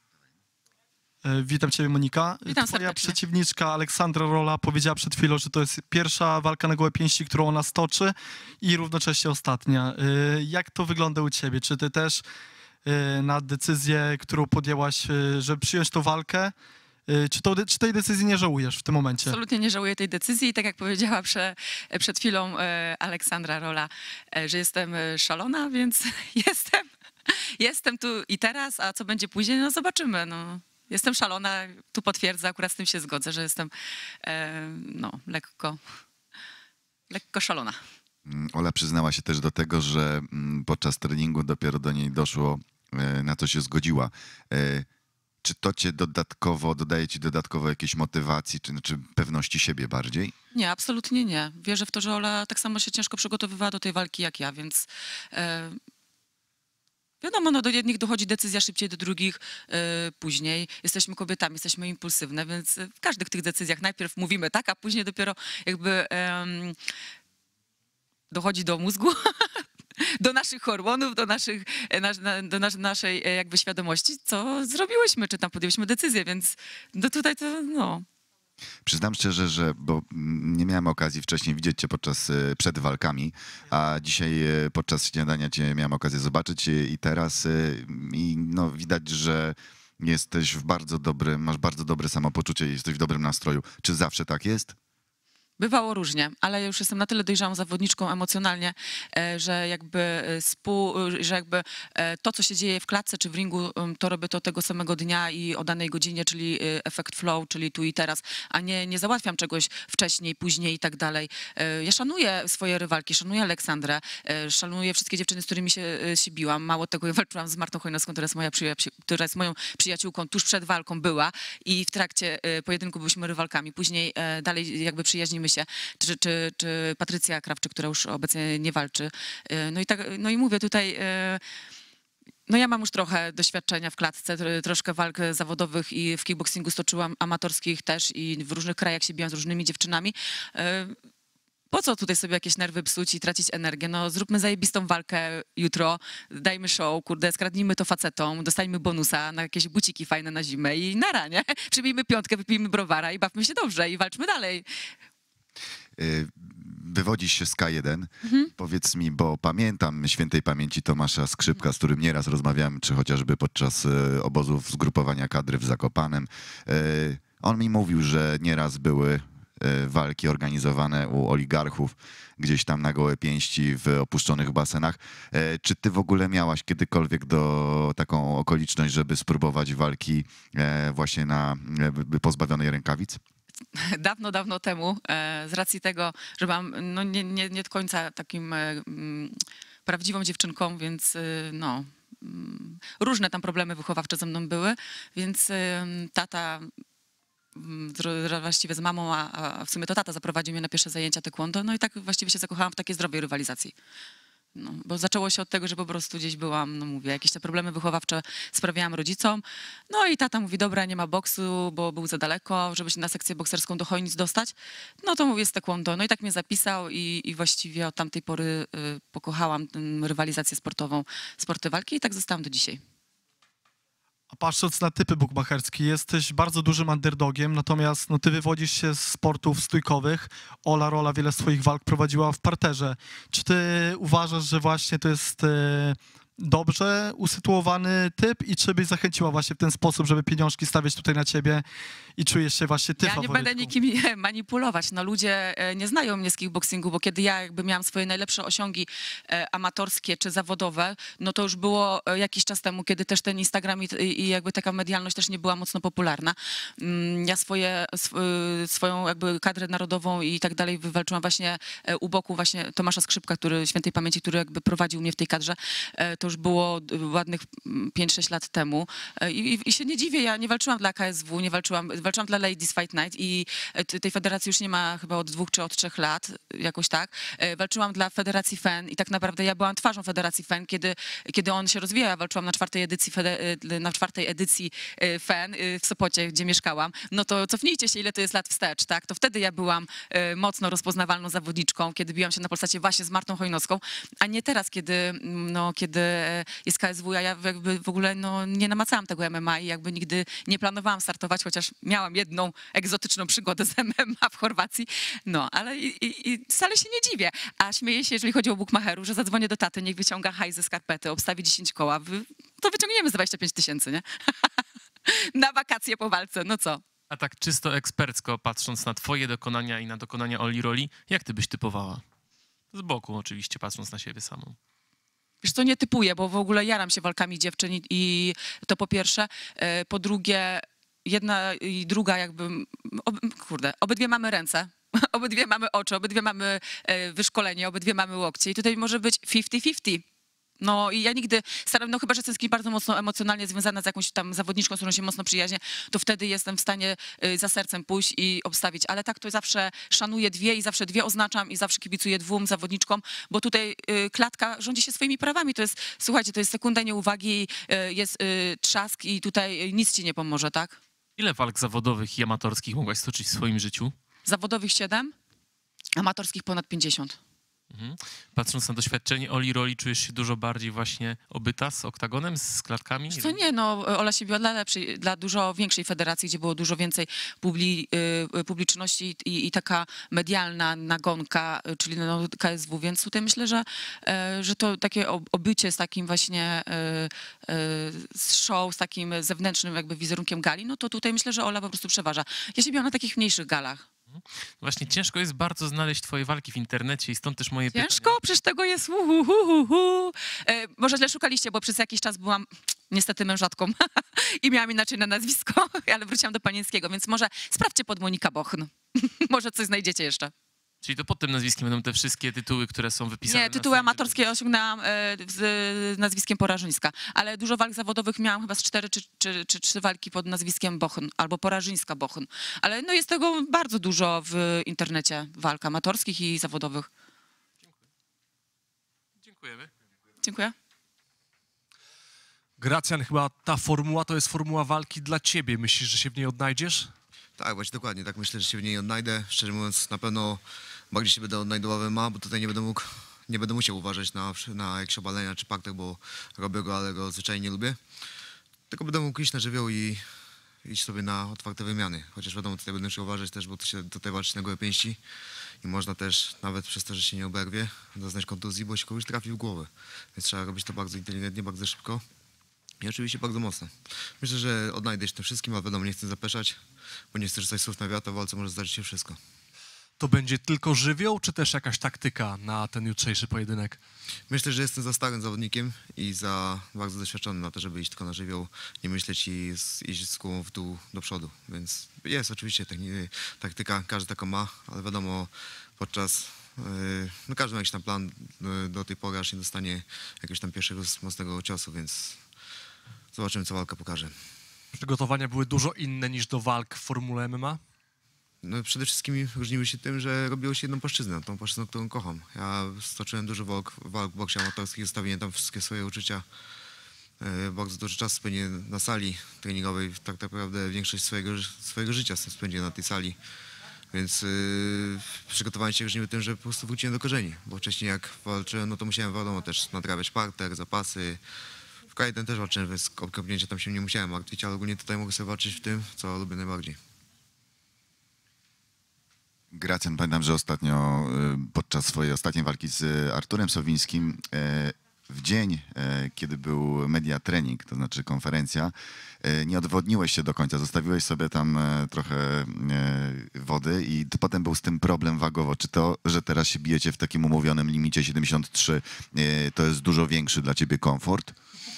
Witam Ciebie, Monika. Witam Twoja serdecznie. przeciwniczka Aleksandra Rola powiedziała przed chwilą, że to jest pierwsza walka na gołe pięści, którą ona stoczy i równocześnie ostatnia. Jak to wygląda u Ciebie? Czy Ty też na decyzję, którą podjęłaś, żeby przyjąć tą walkę, czy tej decyzji nie żałujesz w tym momencie? Absolutnie nie żałuję tej decyzji i tak jak powiedziała przed chwilą Aleksandra Rola, że jestem szalona, więc jestem tu i teraz, a co będzie później, no zobaczymy. No. Jestem szalona, tu potwierdzę, akurat z tym się zgodzę, że jestem no, lekko szalona. Ola przyznała się też do tego, że podczas treningu dopiero do niej doszło, na co się zgodziła. Czy to cię dodaje ci dodatkowo jakiejś motywacji, czy pewności siebie bardziej? Nie, absolutnie nie. Wierzę w to, że Ola tak samo się ciężko przygotowywała do tej walki jak ja, więc wiadomo, no do jednych dochodzi decyzja szybciej, do drugich później. Jesteśmy kobietami, jesteśmy impulsywne, więc w każdych tych decyzjach najpierw mówimy tak, a później dopiero jakby dochodzi do mózgu, do naszych hormonów, do naszej jakby świadomości, co zrobiłyśmy, czy tam podjęłyśmy decyzję, więc no tutaj to no... Przyznam szczerze, że bo nie miałem okazji wcześniej widzieć cię przed walkami, a dzisiaj podczas śniadania cię miałem okazję zobaczyć i teraz no, widać, że jesteś masz bardzo dobre samopoczucie, jesteś w dobrym nastroju. Czy zawsze tak jest? Bywało różnie, ale już jestem na tyle dojrzałą zawodniczką emocjonalnie, że jakby to, co się dzieje w klatce czy w ringu, to robię to tego samego dnia i o danej godzinie, czyli efekt flow, czyli tu i teraz, a nie załatwiam czegoś wcześniej, później i tak dalej. Ja szanuję swoje rywalki, szanuję Aleksandrę, szanuję wszystkie dziewczyny, z którymi się biłam. Mało tego, ja walczyłam z Martą Chojnowską, która jest moją przyjaciółką, tuż przed walką była i w trakcie pojedynku byliśmy rywalkami. Później dalej jakby przyjaźnimy się, czy Patrycja Krawczyk, która już obecnie nie walczy. No i mówię tutaj, no ja mam już trochę doświadczenia w klatce, troszkę walk zawodowych i w kickboxingu stoczyłam, amatorskich też i w różnych krajach się biłam z różnymi dziewczynami. Po co tutaj sobie jakieś nerwy psuć i tracić energię? No zróbmy zajebistą walkę jutro, dajmy show, kurde, skradnijmy to facetom, dostajmy bonusa na jakieś buciki fajne na zimę i na ranie. Przybijmy piątkę, wypijmy browara i bawmy się dobrze i walczmy dalej. Wywodzisz się z K1. Powiedz mi, bo pamiętam świętej pamięci Tomasza Skrzypka, z którym nieraz rozmawiałem, czy chociażby podczas obozów zgrupowania kadry w Zakopanem. On mi mówił, że nieraz były walki organizowane u oligarchów, gdzieś tam na gołe pięści w opuszczonych basenach. Czy ty w ogóle miałaś kiedykolwiek taką okoliczność, żeby spróbować walki właśnie na pozbawionej rękawic? Dawno temu, z racji tego, że byłam no, nie do końca takim prawdziwą dziewczynką, więc no, różne tam problemy wychowawcze ze mną były, więc tata właściwie z mamą, a w sumie to tata zaprowadził mnie na pierwsze zajęcia taekwondo, no i tak właściwie się zakochałam w takiej zdrowej rywalizacji. No, bo zaczęło się od tego, że po prostu gdzieś byłam, no mówię, jakieś te problemy wychowawcze sprawiałam rodzicom. No i tata mówi, dobra, nie ma boksu, bo był za daleko, żeby się na sekcję bokserską do Chojnic dostać. No to mówię, z taekwondo. No i tak mnie zapisał i właściwie od tamtej pory pokochałam rywalizację sportową, sporty walki i tak zostałam do dzisiaj. A patrząc na typy bukmacherskie, jesteś bardzo dużym underdogiem, natomiast no, ty wywodzisz się z sportów stójkowych. Ola Rola wiele swoich walk prowadziła w parterze. Czy ty uważasz, że właśnie to jest dobrze usytuowany typ i czy byś zachęciła właśnie w ten sposób, żeby pieniążki stawiać tutaj na ciebie i czujesz się właśnie ty Ja nie faworytką? będę nikim manipulować. No ludzie nie znają mnie z kickboxingu, bo kiedy ja jakby miałam swoje najlepsze osiągi amatorskie czy zawodowe, no to już było jakiś czas temu, kiedy też ten Instagram i jakby taka medialność też nie była mocno popularna. Ja swoją jakby kadrę narodową i tak dalej wywalczyłam właśnie u boku właśnie Tomasza Skrzypka, który świętej pamięci, który jakby prowadził mnie w tej kadrze. To już było ładnych 5-6 lat temu. I się nie dziwię, ja nie walczyłam dla KSW, walczyłam dla Ladies Fight Night i tej federacji już nie ma chyba od 2 czy od 3 lat, jakoś tak. Walczyłam dla Federacji FEN i tak naprawdę ja byłam twarzą Federacji FEN, kiedy on się rozwijał. Ja walczyłam na czwartej edycji FEN w Sopocie, gdzie mieszkałam. No to cofnijcie się, ile to jest lat wstecz, tak? To wtedy ja byłam mocno rozpoznawalną zawodniczką, kiedy biłam się na Polsacie właśnie z Martą Chojnowską, a nie teraz, kiedy jest KSW. Ja jakby w ogóle nie namacałam tego MMA i jakby nigdy nie planowałam startować, chociaż miałam jedną egzotyczną przygodę z MMA w Chorwacji. No, ale i wcale się nie dziwię. A śmieję się, jeżeli chodzi o bukmacherów, że zadzwonię do taty, niech wyciąga hajs ze skarpety, obstawi 10 koła, to wyciągniemy z 25 000, nie? Na wakacje po walce, no co? A tak czysto ekspercko, patrząc na twoje dokonania i na dokonania Oli Roli, jak ty byś typowała? Z boku oczywiście, patrząc na siebie samą. Wiesz co, nie typuję, bo w ogóle jaram się walkami dziewczyn i to po pierwsze. Po drugie, jedna i druga jakby, obydwie mamy ręce, obydwie mamy oczy, obydwie mamy wyszkolenie, obydwie mamy łokcie i tutaj może być 50-50. No i ja nigdy staram, chyba że jestem z kimś bardzo mocno emocjonalnie związana z jakąś tam zawodniczką, z którą się mocno przyjaźnię, to wtedy jestem w stanie za sercem pójść i obstawić. Ale tak to zawsze szanuję dwie i zawsze dwie oznaczam i zawsze kibicuję 2 zawodniczkom, bo tutaj klatka rządzi się swoimi prawami. To jest, słuchajcie, to jest sekunda nieuwagi, jest trzask i tutaj nic ci nie pomoże, tak? Ile walk zawodowych i amatorskich mogłaś stoczyć w swoim życiu? Zawodowych 7, amatorskich ponad 50. Mhm. Patrząc na doświadczenie Oli Roli, czujesz się dużo bardziej właśnie obyta z oktagonem, z klatkami? Co nie, Ola się biła dla dużo większej federacji, gdzie było dużo więcej publiczności i taka medialna nagonka, czyli KSW, więc tutaj myślę, że to takie obycie z takim właśnie show, z takim zewnętrznym jakby wizerunkiem gali, no to tutaj myślę, że Ola po prostu przeważa. Ja się biłam na takich mniejszych galach. Właśnie ciężko jest bardzo znaleźć twoje walki w internecie i stąd też moje pytanie. Ciężko? Przecież tego jest Może źle szukaliście, bo przez jakiś czas byłam niestety mężatką i miałam inaczej na nazwisko, ale wróciłam do panieńskiego, więc może sprawdźcie pod Monika Bochn. Może coś znajdziecie jeszcze. Czyli to pod tym nazwiskiem będą te wszystkie tytuły, które są wypisane? Nie, tytuły amatorskie osiągnęłam z nazwiskiem Porażyńska, ale dużo walk zawodowych miałam, chyba z 4 czy 3 walki pod nazwiskiem Bochn albo Porażyńska Bochn. Ale jest tego bardzo dużo w internecie, walk amatorskich i zawodowych. Dziękujemy. Dziękuję. Gracjan, chyba ta formuła to jest formuła walki dla ciebie. Myślisz, że się w niej odnajdziesz? Tak, właśnie dokładnie. Tak myślę, że się w niej odnajdę. Szczerze mówiąc, na pewno bardziej się będę odnajdował w MMA, bo tutaj nie będę musiał uważać na jakieś obalenia czy paktach, bo robię go, ale go zwyczajnie nie lubię. Tylko będę mógł iść na żywioł i iść sobie na otwarte wymiany. Chociaż wiadomo, tutaj będę musiał uważać też, bo to się tutaj walczy na gołe pięści i można też, nawet przez to, że się nie oberwie, doznać kontuzji, bo się kogoś trafi w głowę. Więc trzeba robić to bardzo inteligentnie, bardzo szybko i oczywiście bardzo mocno. Myślę, że odnajdę się tym wszystkim, ale wiadomo, nie chcę zapeszać, bo nie chcę rzucać słów na wiatr, a w walce może zdarzyć się wszystko. To będzie tylko żywioł, czy też jakaś taktyka na ten jutrzejszy pojedynek? Myślę, że jestem za starym zawodnikiem i za bardzo doświadczonym na to, żeby iść tylko na żywioł, nie myśleć i iść z głową w dół do przodu. Więc jest oczywiście taktyka, każdy taką ma, ale wiadomo, podczas... każdy ma jakiś tam plan do tej pory, aż nie dostanie jakiegoś tam pierwszego mocnego ciosu, więc zobaczymy, co walka pokaże. Przygotowania były dużo inne niż do walk w Formule MMA? No przede wszystkim różniły się tym, że robiło się jedną płaszczyznę, tą płaszczyznę, którą kocham. Ja stoczyłem dużo walk w boksie amatorskich, zostawiłem tam wszystkie swoje uczucia. Bardzo dużo czasu spędziłem na sali treningowej, tak naprawdę większość swojego życia spędziłem na tej sali. Więc przygotowanie się różniły tym, że po prostu wróciłem do korzeni, bo wcześniej jak walczyłem, no to musiałem wiadomo też nadrabiać parter, zapasy, w K1 też walczyłem, więc o kopnięcie tam się nie musiałem martwić, ale ogólnie tutaj mogę sobie walczyć w tym, co lubię najbardziej. Gracjan, pamiętam, że ostatnio podczas swojej ostatniej walki z Arturem Sowińskim w dzień, kiedy był media trening, to znaczy konferencja, nie odwodniłeś się do końca, zostawiłeś sobie tam trochę wody i potem był z tym problem wagowo. Czy to, że teraz się bijecie w takim umówionym limicie 73, to jest dużo większy dla ciebie komfort?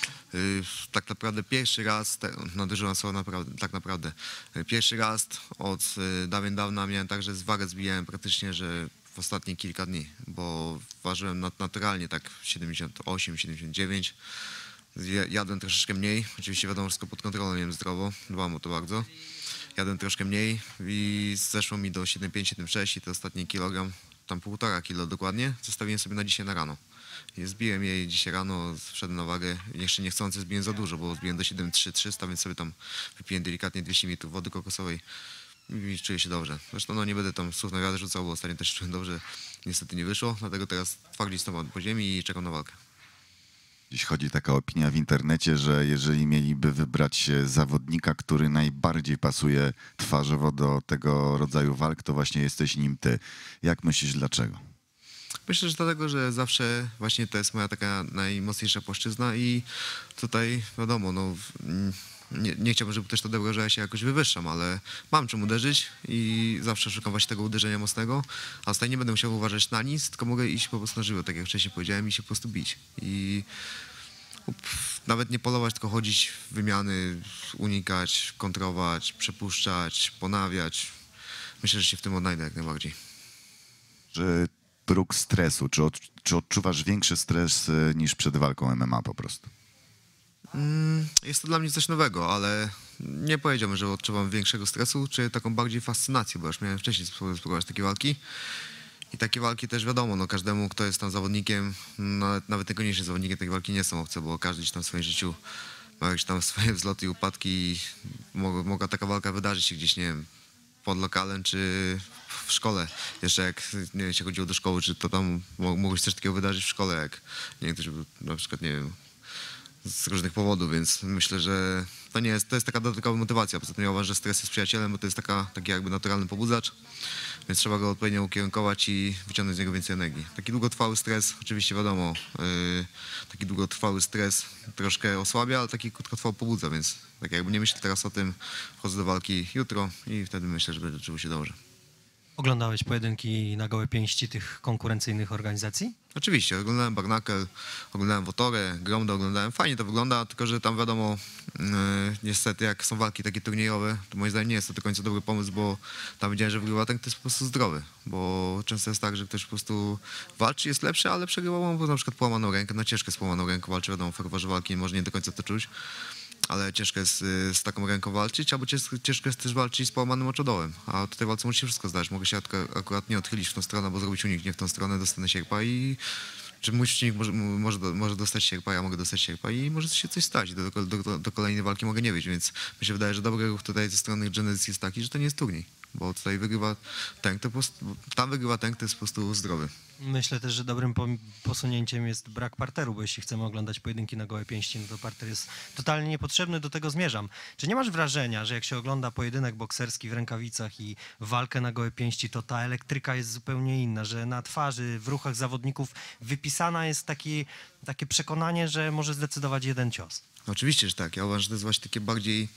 Tak naprawdę pierwszy raz, nadużyłem słowa naprawdę, tak naprawdę, pierwszy raz od dawien dawna miałem tak, że wagę zbijałem praktycznie, że w ostatnie kilka dni, bo ważyłem naturalnie tak 78, 79, jadłem troszeczkę mniej, oczywiście wiadomo, wszystko pod kontrolą, miałem zdrowo, dbam o to bardzo, jadłem troszkę mniej i zeszło mi do 75, 76 i to ostatni kilogram, tam 1,5 kilo dokładnie, zostawiłem sobie na dzisiaj na rano. I zbiłem jej dzisiaj rano, wszedłem na wagę, jeszcze niechcący zbiłem za dużo, bo zbiłem do 7,300, więc sobie tam wypiłem delikatnie 200 ml wody kokosowej i czuję się dobrze. Zresztą no, nie będę tam słów na wiatr rzucał, bo ostatnio też czułem dobrze, niestety nie wyszło, dlatego teraz twardziej stąpam po ziemi i czekam na walkę. Dziś chodzi taka opinia w internecie, że jeżeli mieliby wybrać zawodnika, który najbardziej pasuje twarzowo do tego rodzaju walk, to właśnie jesteś nim ty. Jak myślisz, dlaczego? Myślę, że dlatego, że zawsze właśnie to jest moja taka najmocniejsza płaszczyzna i tutaj wiadomo, no nie chciałbym, żeby ktoś to odebrał, że ja się jakoś wywyższam, ale mam czym uderzyć i zawsze szukam właśnie tego uderzenia mocnego, a tutaj nie będę musiał uważać na nic, tylko mogę iść po prostu na żywo, tak jak wcześniej powiedziałem, i się po prostu bić. I nawet nie polować, tylko chodzić w wymiany, unikać, kontrować, przepuszczać, ponawiać. Myślę, że się w tym odnajdę jak najbardziej. Czy próg stresu, czy odczuwasz większy stres niż przed walką MMA po prostu? Jest to dla mnie coś nowego, ale nie powiedziałbym, że odczuwam większego stresu, czy taką bardziej fascynację, bo już miałem wcześniej spróbować takie walki. I takie walki też wiadomo, no każdemu, kto jest tam zawodnikiem, nawet niekoniecznie zawodnikiem, takie walki nie są obce, bo każdy gdzieś tam w swoim życiu ma jakieś tam swoje wzloty i upadki i mogła taka walka wydarzyć się gdzieś, nie wiem, pod lokalem czy w szkole. Jeszcze jak nie wiem, się chodziło do szkoły, czy to tam mogło się coś takiego wydarzyć w szkole, jak nie wiem, ktoś był na przykład, nie wiem, z różnych powodów, więc myślę, że to jest taka dodatkowa motywacja. Poza tym ja uważam, że stres jest przyjacielem, bo to jest taki jakby naturalny pobudzacz, więc trzeba go odpowiednio ukierunkować i wyciągnąć z niego więcej energii. Taki długotrwały stres, oczywiście wiadomo, taki długotrwały stres troszkę osłabia, ale taki krótkotrwały pobudza, więc tak jakby nie myślę teraz o tym, wchodzę do walki jutro i wtedy myślę, że będzie czuł się dobrze. Oglądałeś pojedynki na gołe pięści tych konkurencyjnych organizacji? Oczywiście, oglądałem Barnakel, oglądałem Wotorę, Gromdę oglądałem, fajnie to wygląda, tylko że tam wiadomo, niestety jak są walki takie turniejowe, to moim zdaniem nie jest to do końca dobry pomysł, bo tam widziałem, że wygrywa ten, kto jest po prostu zdrowy, bo często jest tak, że ktoś po prostu walczy, jest lepszy, ale przegrywał, bo na przykład połamaną rękę, na ciężkę z połamaną ręką walczy, wiadomo, w ferworze walki może nie do końca to czuć, ale ciężko jest z taką ręką walczyć, albo ciężko jest też walczyć z połamanym oczodołem. A tutaj w walce może się wszystko zdać. Mogę się akurat nie odchylić w tą stronę, bo zrobić unik nie w tą stronę, dostanę sierpa i czy mój przeciwnik może dostać sierpa, ja mogę dostać sierpa i może się coś stać. Do kolejnej walki mogę nie wyjść, więc mi się wydaje, że dobry ruch tutaj ze strony Genesis jest taki, że to nie jest turniej, bo tutaj wygrywa ten, kto tam wygrywa ten, kto jest po prostu zdrowy. Myślę też, że dobrym posunięciem jest brak parteru, bo jeśli chcemy oglądać pojedynki na gołe pięści, no to parter jest totalnie niepotrzebny, do tego zmierzam. Czy nie masz wrażenia, że jak się ogląda pojedynek bokserski w rękawicach i walkę na gołe pięści, to ta elektryka jest zupełnie inna, że na twarzy, w ruchach zawodników wypisana jest takie przekonanie, że może zdecydować jeden cios? Oczywiście, że tak. Ja uważam, że to jest właśnie takie bardziej...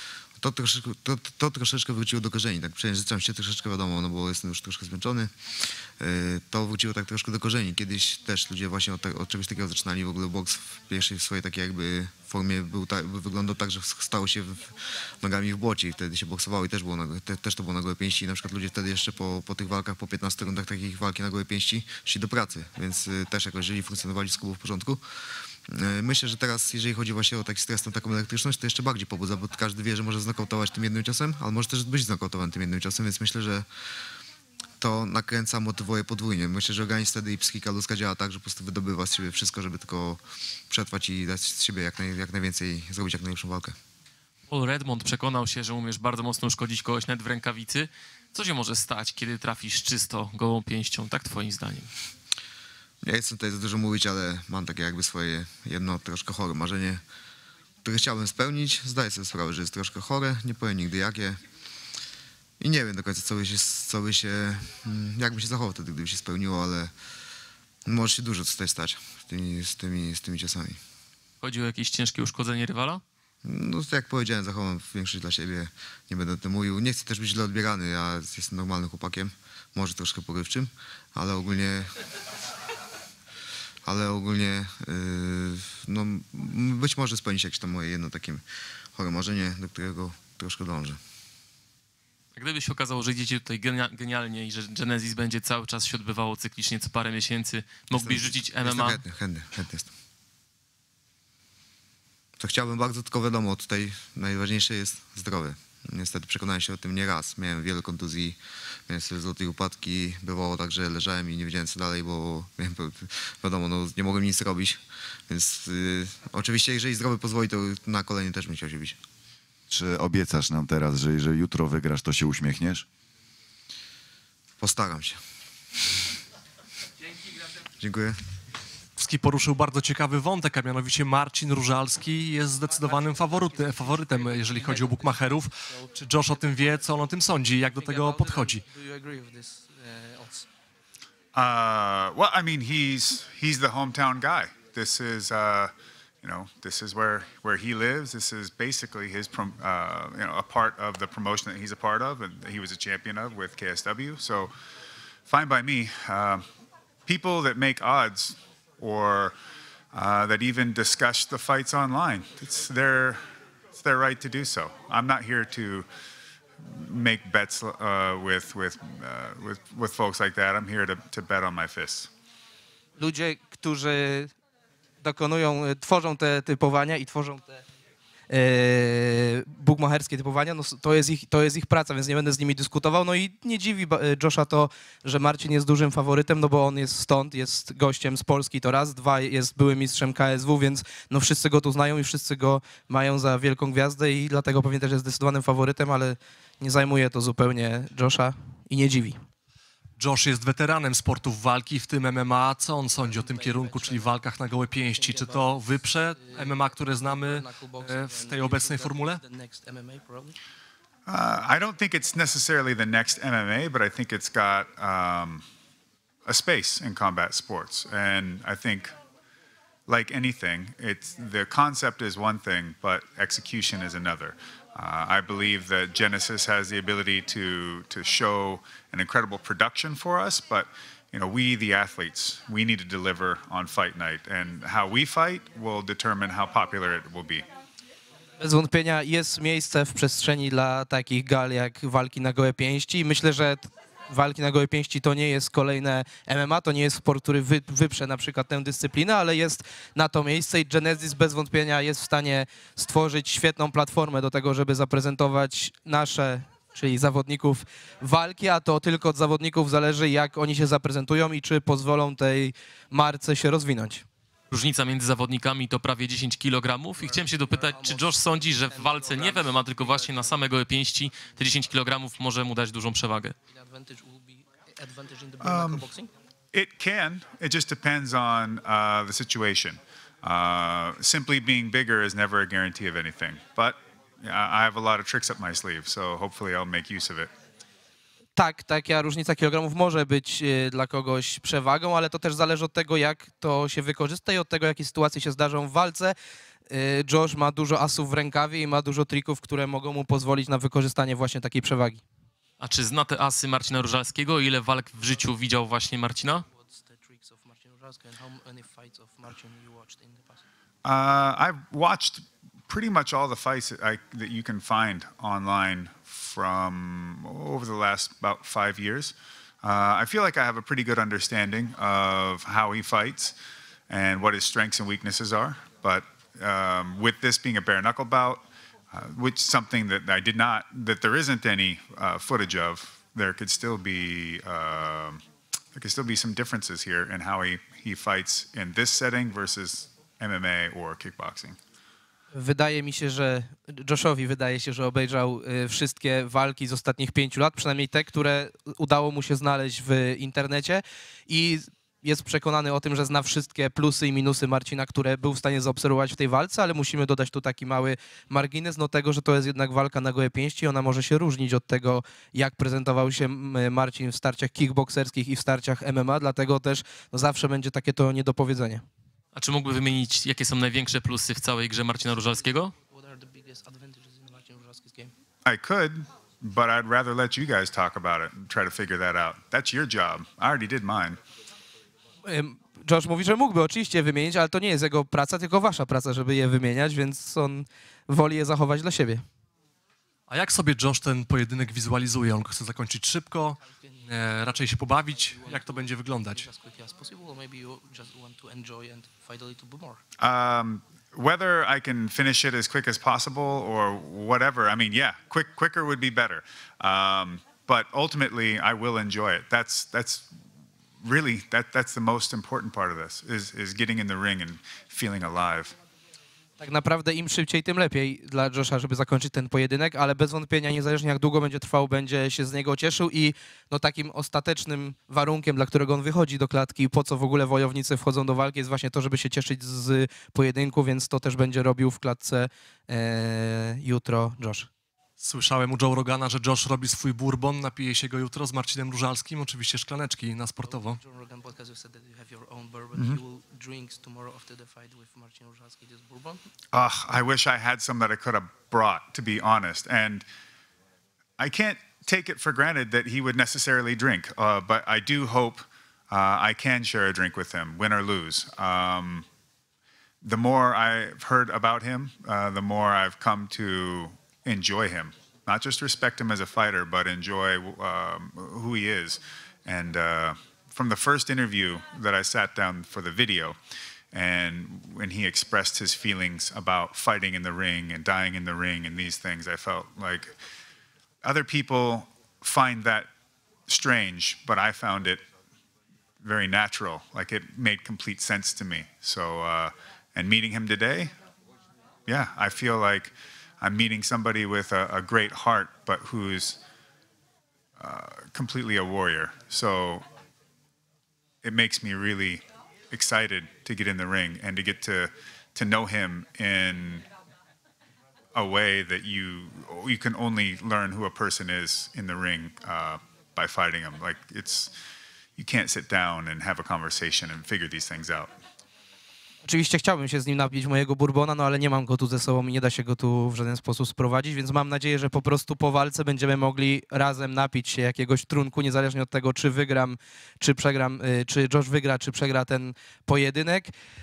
To troszeczkę wróciło do korzeni, tak przejęzyczam się troszeczkę, wiadomo, no bo jestem już troszkę zmęczony. To wróciło tak troszkę do korzeni. Kiedyś też ludzie właśnie od czegoś takiego zaczynali, w ogóle boks w pierwszej swojej takiej jakby formie wyglądał tak, że stało się nogami w błocie i wtedy się boksowało i też to było na gołe pięści i na przykład ludzie wtedy jeszcze po tych walkach, po 15 rundach takich walki na gołe pięści szli do pracy, więc też jakoś żyli, funkcjonowali, wszystko było w porządku. Myślę, że teraz, jeżeli chodzi właśnie o taki stres, taką elektryczność, to jeszcze bardziej pobudza, bo każdy wie, że może znokautować tym jednym ciosem, ale może też być znokautowany tym jednym ciosem, więc myślę, że to nakręca, motywuje podwójnie. Myślę, że organizm wtedy i psychika ludzka działa tak, że po prostu wydobywa z siebie wszystko, żeby tylko przetrwać i dać z siebie jak najwięcej, zrobić jak najlepszą walkę. Paul Redmond przekonał się, że umiesz bardzo mocno uszkodzić kogoś nawet w rękawicy. Co się może stać, kiedy trafisz czysto gołą pięścią, tak twoim zdaniem? Nie chcę tutaj za dużo mówić, ale mam takie jakby swoje jedno troszkę chore marzenie, które chciałbym spełnić. Zdaję sobie sprawę, że jest troszkę chore, nie powiem nigdy jakie. I nie wiem do końca, jak by się zachował wtedy, gdyby się spełniło, ale może się dużo tutaj stać z tymi ciosami. Chodzi o jakieś ciężkie uszkodzenie rywala? No jak powiedziałem, zachowam większość dla siebie, nie będę o tym mówił. Nie chcę też być źle odbierany, ja jestem normalnym chłopakiem, może troszkę porywczym, ale ogólnie no, być może spełnić jakieś tam moje jedno takie chore marzenie, do którego troszkę dążę. A gdyby się okazało, że idziecie tutaj genialnie i że Genesis będzie cały czas się odbywało cyklicznie co parę miesięcy, mógłbyś rzucić MMA? Chętny jestem. To chciałbym bardzo, tylko wiadomo, tutaj najważniejsze jest zdrowie. Niestety przekonałem się o tym nie raz. Miałem wiele kontuzji, miałem sobie złote upadki. Bywało tak, że leżałem i nie wiedziałem co dalej, bo wiadomo, no, nie mogłem nic robić. Więc oczywiście, jeżeli zdrowie pozwoli, to na kolenie też bym chciał się bić. Czy obiecasz nam teraz, że jeżeli jutro wygrasz, to się uśmiechniesz? Postaram się. Dziękuję. Poruszył bardzo ciekawy wątek, a mianowicie Marcin Różalski jest zdecydowanym faworytem, jeżeli chodzi o bukmacherów. Czy Josh o tym wie, co on o tym sądzi i jak do tego podchodzi? Well, I mean, he's the hometown guy. This is, this is where he lives. This is basically his, a part of the promotion that he's a part of, and he was a champion of with KSW. So, fine by me. People that make odds or that even discuss the fights online, it's their right to do so. I'm not here to make bets with folks like that. I'm here to bet on my fists. Ludzie, którzy tworzą te typowania i tworzą te bukmacherskie typowania, no to jest ich praca, więc nie będę z nimi dyskutował. No i nie dziwi Josha to, że Marcin jest dużym faworytem, no bo on jest stąd, jest gościem z Polski, to raz, dwa, jest byłym mistrzem KSW, więc no wszyscy go tu znają i wszyscy go mają za wielką gwiazdę i dlatego pewnie też jest zdecydowanym faworytem, ale nie zajmuje to zupełnie Josha i nie dziwi. Josh jest weteranem sportów walki, w tym MMA. Co on sądzi o tym kierunku, czyli walkach na gołe pięści? Czy to wyprze MMA, które znamy w tej obecnej formule? I don't think it's necessarily the next MMA, but I think it's got a space in combat sports. And I think, like anything, the concept is one thing, but execution is another. I believe that Genesis has the ability to show an incredible production for us, but we, the athletes, we need to deliver on fight night, and how we fight will determine how popular it will be. Bez wątpienia jest miejsce w przestrzeni dla takich gal jak walki na gołe pięści. Myślę, że walki na gołe pięści to nie jest kolejne MMA, to nie jest sport, który wyprze na przykład tę dyscyplinę, ale jest na to miejsce i Genesis bez wątpienia jest w stanie stworzyć świetną platformę do tego, żeby zaprezentować czyli zawodników walki, a to tylko od zawodników zależy, jak oni się zaprezentują i czy pozwolą tej marce się rozwinąć. Różnica między zawodnikami to prawie 10 kg i chciałem się dopytać, czy Josh sądzi, że w walce nie w MMA, tylko właśnie na same gołe pięści te 10 kg może mu dać dużą przewagę? It can. It just depends on the situation. Simply being bigger is never a guarantee of anything. But I have a lot of tricks up my sleeve, so hopefully I'll make use of it. Tak, taka różnica kilogramów może być dla kogoś przewagą, ale to też zależy od tego, jak to się wykorzysta i od tego, jakie sytuacje się zdarzą w walce. Josh ma dużo asów w rękawie i ma dużo trików, które mogą mu pozwolić na wykorzystanie właśnie takiej przewagi. A czy zna te asy Marcina Różalskiego? Ile walk w życiu widział właśnie Marcina? I've watched pretty much all the fights that you can find online from over the last about 5 years. I feel like I have a pretty good understanding of how he fights and what his strengths and weaknesses are. But with this being a bare knuckle bout, which is something that that there isn't any footage of, there could still be some differences here in how he fights in this setting versus MMA or kickboxing. Joshowi wydaje się, że obejrzał wszystkie walki z ostatnich 5 lat, przynajmniej te, które udało mu się znaleźć w internecie i jest przekonany o tym, że zna wszystkie plusy i minusy Marcina, które był w stanie zaobserwować w tej walce, ale musimy dodać tu taki mały margines, no tego, że to jest jednak walka na gołe pięści, ona może się różnić od tego, jak prezentował się Marcin w starciach kickbokserskich i w starciach MMA, dlatego też no, zawsze będzie takie to niedopowiedzenie. A czy mógłby wymienić, jakie są największe plusy w całej grze Marcina Różalskiego? I could, but I'd rather let you guys talk about it and try to figure that out. That's your job. I already did mine. Josh mówi, że mógłby oczywiście wymienić, ale to nie jest jego praca, tylko wasza praca, żeby je wymieniać, więc on woli je zachować dla siebie. A jak sobie Josh ten pojedynek wizualizuje? On chce zakończyć szybko, raczej się pobawić? Jak to będzie wyglądać? Whether I can finish it as quick as possible or whatever, I mean, yeah, quicker would be better. But ultimately, I will enjoy it. That's really that's the most important part of this is getting in the ring and feeling alive. Tak naprawdę im szybciej, tym lepiej dla Josha, żeby zakończyć ten pojedynek, ale bez wątpienia, niezależnie jak długo będzie trwał, będzie się z niego cieszył i no, takim ostatecznym warunkiem, dla którego on wychodzi do klatki i po co w ogóle wojownicy wchodzą do walki, jest właśnie to, żeby się cieszyć z pojedynku, więc to też będzie robił w klatce jutro Josh. Słyszałem u Joe Rogana, że Josh robi swój bourbon, napije się go jutro z Marcinem Różalskim, oczywiście szklaneczki na sportowo. I wish I had some that I could have brought, to be honest. And I can't take it for granted that he would necessarily drink, but I do hope I can share a drink with him, win or lose. The more I've heard about him, the more I've come to enjoy him. Not just respect him as a fighter, but enjoy who he is. And from the first interview that I sat down for the video, and when he expressed his feelings about fighting in the ring and dying in the ring and these things, I felt like other people find that strange, but I found it very natural. Like it made complete sense to me. So, and meeting him today, yeah, I feel like I'm meeting somebody with a great heart, but who's completely a warrior. So it makes me really excited to get in the ring and to get to know him in a way that you can only learn who a person is in the ring by fighting him. Like you can't sit down and have a conversation and figure these things out. Oczywiście chciałbym się z nim napić mojego bourbona, no ale nie mam go tu ze sobą i nie da się go tu w żaden sposób sprowadzić, więc mam nadzieję, że po prostu po walce będziemy mogli razem napić się jakiegoś trunku, niezależnie od tego, czy wygram, czy przegram, czy Josh wygra, czy przegra ten pojedynek.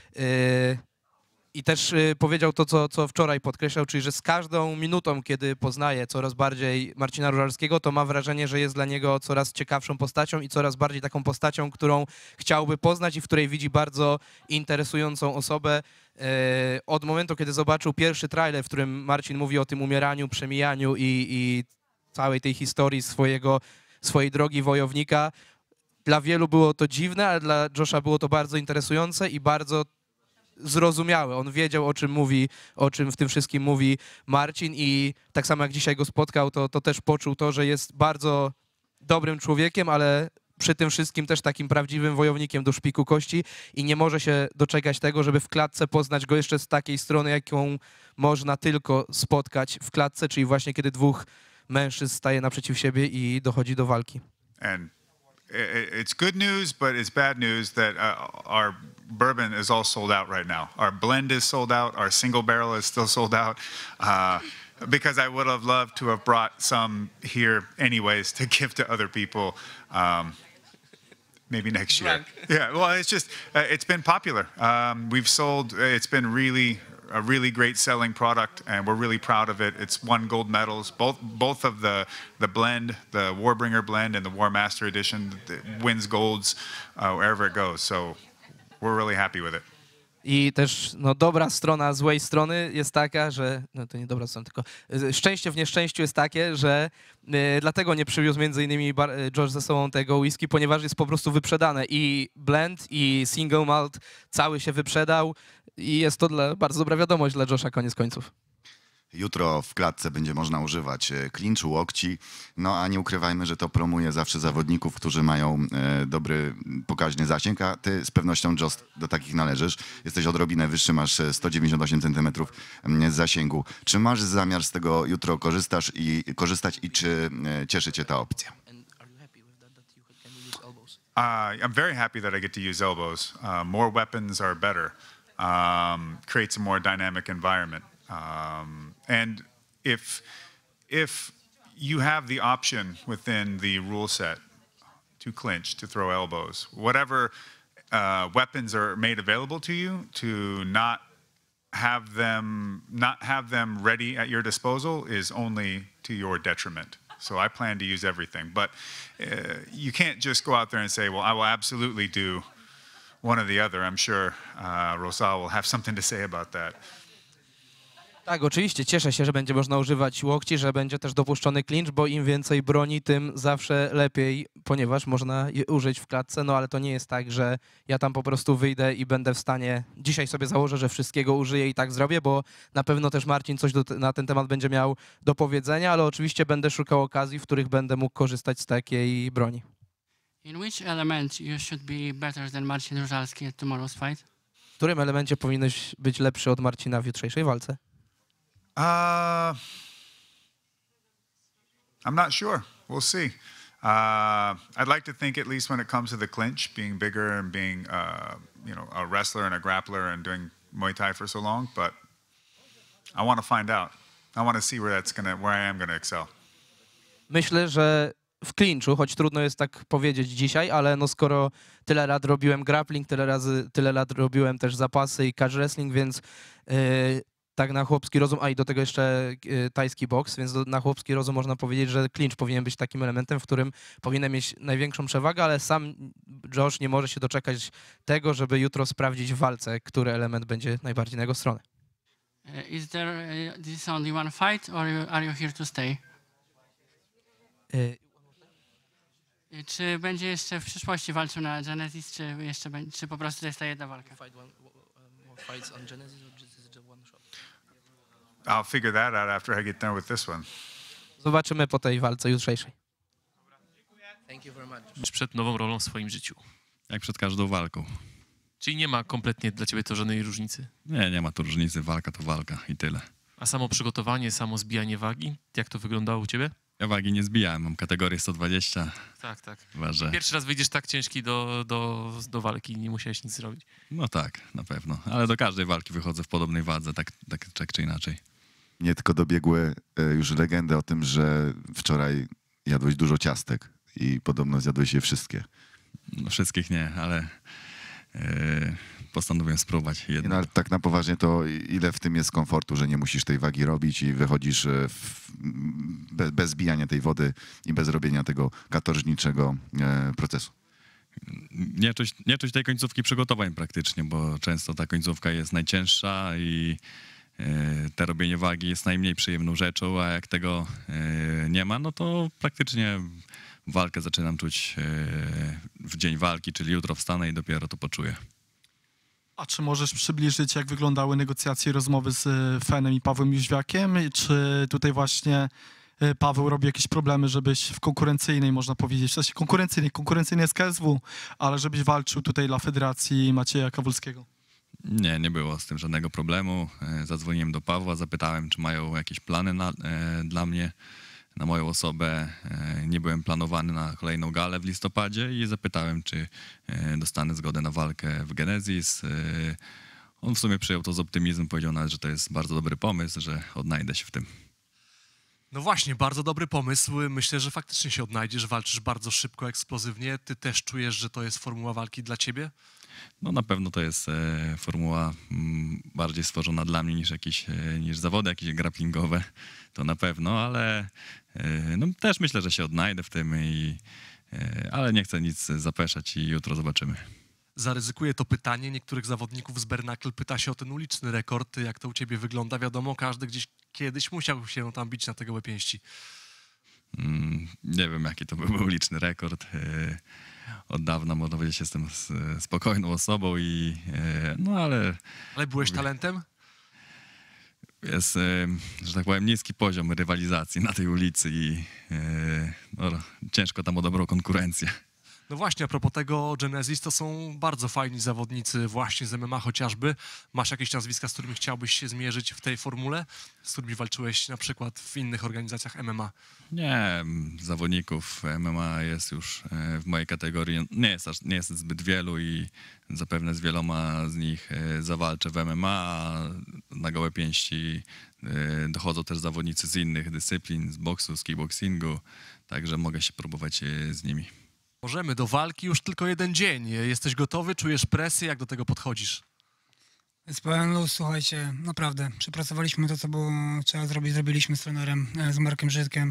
I też powiedział to, co wczoraj podkreślał, czyli że z każdą minutą, kiedy poznaje coraz bardziej Marcina Różalskiego, to ma wrażenie, że jest dla niego coraz ciekawszą postacią i coraz bardziej taką postacią, którą chciałby poznać i w której widzi bardzo interesującą osobę. Od momentu, kiedy zobaczył pierwszy trailer, w którym Marcin mówi o tym umieraniu, przemijaniu i całej tej historii swojej drogi wojownika, dla wielu było to dziwne, ale dla Josha było to bardzo interesujące i bardzo zrozumiałe. On wiedział, o czym mówi, o czym w tym wszystkim mówi Marcin i tak samo jak dzisiaj go spotkał, to też poczuł to, że jest bardzo dobrym człowiekiem, ale przy tym wszystkim też takim prawdziwym wojownikiem do szpiku kości i nie może się doczekać tego, żeby w klatce poznać go jeszcze z takiej strony, jaką można tylko spotkać w klatce, czyli właśnie kiedy dwóch mężczyzn staje naprzeciw siebie i dochodzi do walki. It's good news, but it's bad news that our bourbon is all sold out right now. Our blend is sold out. Our single barrel is still sold out. Because I would have loved to have brought some here anyways to give to other people. Maybe next year. Yeah, well, it's just, it's been popular. We've sold, it's been a really great selling product, and we're really proud of it. It's won gold medals. Both of the blend, the Warbringer blend and the War Master edition, wins golds wherever it goes. So we're really happy with it. I też no, dobra strona złej strony jest taka, że, no to nie dobra strona, tylko szczęście w nieszczęściu jest takie, że dlatego nie przywiózł między innymi Josh ze sobą tego whisky, ponieważ jest po prostu wyprzedane i blend i single malt cały się wyprzedał i jest to bardzo dobra wiadomość dla Josha koniec końców. Jutro w klatce będzie można używać klinczu, łokci, no a nie ukrywajmy, że to promuje zawsze zawodników, którzy mają dobry, pokaźny zasięg, a ty z pewnością, Jost, do takich należysz. Jesteś odrobinę wyższy, masz 198 cm zasięgu. Czy masz zamiar z tego jutro korzystać i czy cieszy cię ta opcja? I'm very happy that I get to use elbows. More weapons are better. Creates a more dynamic environment. And if you have the option within the rule set to clinch, to throw elbows, whatever weapons are made available to you, to not have them ready at your disposal is only to your detriment. So I plan to use everything, but you can't just go out there and say, well, I will absolutely do one or the other. I'm sure Rosal will have something to say about that. Tak, oczywiście, cieszę się, że będzie można używać łokci, że będzie też dopuszczony clinch, bo im więcej broni, tym zawsze lepiej, ponieważ można je użyć w klatce, no ale to nie jest tak, że ja tam po prostu wyjdę i będę w stanie, dzisiaj sobie założę, że wszystkiego użyję i tak zrobię, bo na pewno też Marcin coś na ten temat będzie miał do powiedzenia, ale oczywiście będę szukał okazji, w których będę mógł korzystać z takiej broni. In which element you should be better than Marcin Różalski at tomorrow's fight? W którym elemencie powinieneś być lepszy od Marcina w jutrzejszej walce? I'm not sure. We'll see. I'd like to think, at least when it comes to the clinch, being bigger and being, a wrestler and a grappler and doing Muay Thai for so long, but I want to find out. I want to see where I am gonna excel. Myślę, że w clinchu, choć trudno jest tak powiedzieć dzisiaj, ale no skoro tyle lat robiłem grappling, tyle lat robiłem też zapasy i catch wrestling, więc tak na chłopski rozum, a i do tego jeszcze tajski boks, więc na chłopski rozum można powiedzieć, że clinch powinien być takim elementem, w którym powinien mieć największą przewagę, ale sam Josh nie może się doczekać tego, żeby jutro sprawdzić w walce, który element będzie najbardziej na jego stronę. Is there this only one fight, or are you here to stay? Czy będzie jeszcze w przyszłości walczył na Genesis, czy po prostu to jest ta jedna walka? I'll figure that out after I get done with this one. Zobaczymy po tej walce jutrzejszej. Przed nową rolą w swoim życiu. Jak przed każdą walką. Czyli nie ma kompletnie dla ciebie to żadnej różnicy? Nie ma tu różnicy. Walka to walka i tyle. A samo przygotowanie, samo zbijanie wagi, jak to wyglądało u ciebie? Ja wagi nie zbijałem, mam kategorię 120. Tak. Ważę. Pierwszy raz wyjdziesz tak ciężki do walki, nie musiałeś nic zrobić. No tak, na pewno. Ale do każdej walki wychodzę w podobnej wadze, tak czy inaczej. Nie tylko dobiegły już legendy o tym, że wczoraj jadłeś dużo ciastek i podobno zjadłeś je wszystkie. No, wszystkich nie, ale postanowiłem spróbować jedno. No, ale tak na poważnie, to ile w tym jest komfortu, że nie musisz tej wagi robić i wychodzisz bez zbijania tej wody i bez robienia tego katorżniczego procesu? Nie czuć tej końcówki przygotowań praktycznie, bo często ta końcówka jest najcięższa i te robienie wagi jest najmniej przyjemną rzeczą, a jak tego nie ma, no to praktycznie walkę zaczynam czuć w dzień walki, czyli jutro wstanę i dopiero to poczuję. A czy możesz przybliżyć, jak wyglądały negocjacje i rozmowy z Fenem i Pawłem Jóźwiakiem? Czy tutaj właśnie Paweł robi jakieś problemy, żebyś w konkurencyjnej, można powiedzieć, w sensie konkurencyjnej jest KSW, ale żebyś walczył tutaj dla Federacji Macieja Kawulskiego? Nie było z tym żadnego problemu. Zadzwoniłem do Pawła, zapytałem, czy mają jakieś plany dla mnie, na moją osobę. Nie byłem planowany na kolejną galę w listopadzie i zapytałem, czy dostanę zgodę na walkę w Genesis. On w sumie przyjął to z optymizmem, powiedział nawet, że to jest bardzo dobry pomysł, że odnajdę się w tym. No właśnie, bardzo dobry pomysł. Myślę, że faktycznie się odnajdziesz, walczysz bardzo szybko, eksplozywnie. Ty też czujesz, że to jest formuła walki dla ciebie? No na pewno to jest formuła bardziej stworzona dla mnie niż zawody jakieś grapplingowe, to na pewno, ale no, też myślę, że się odnajdę w tym, ale nie chcę nic zapeszać i jutro zobaczymy. Zaryzykuję to pytanie. Niektórych zawodników z Bernacle pyta się o ten uliczny rekord. Jak to u ciebie wygląda? Wiadomo, każdy gdzieś kiedyś musiał się tam bić na te gołe pięści. Nie wiem, jaki to był uliczny rekord. Od dawna, można powiedzieć, jestem spokojną osobą no ale... Ale byłeś talentem? jest, że tak powiem, niski poziom rywalizacji na tej ulicy i no, ciężko tam o dobrą konkurencję. No właśnie, a propos tego, Genesis to są bardzo fajni zawodnicy właśnie z MMA chociażby. Masz jakieś nazwiska, z którymi chciałbyś się zmierzyć w tej formule? Z którymi walczyłeś na przykład w innych organizacjach MMA? Nie, zawodników MMA jest już w mojej kategorii, nie jest zbyt wielu i zapewne z wieloma z nich zawalczę w MMA, a na gołe pięści dochodzą też zawodnicy z innych dyscyplin, z boksu, z kickboxingu, także mogę się próbować z nimi. Możemy, do walki już tylko jeden dzień. Jesteś gotowy? Czujesz presję? Jak do tego podchodzisz? Jest pełen luz, słuchajcie, naprawdę. Przepracowaliśmy to, co było trzeba zrobić, zrobiliśmy z trenerem, z Markiem Żydkiem.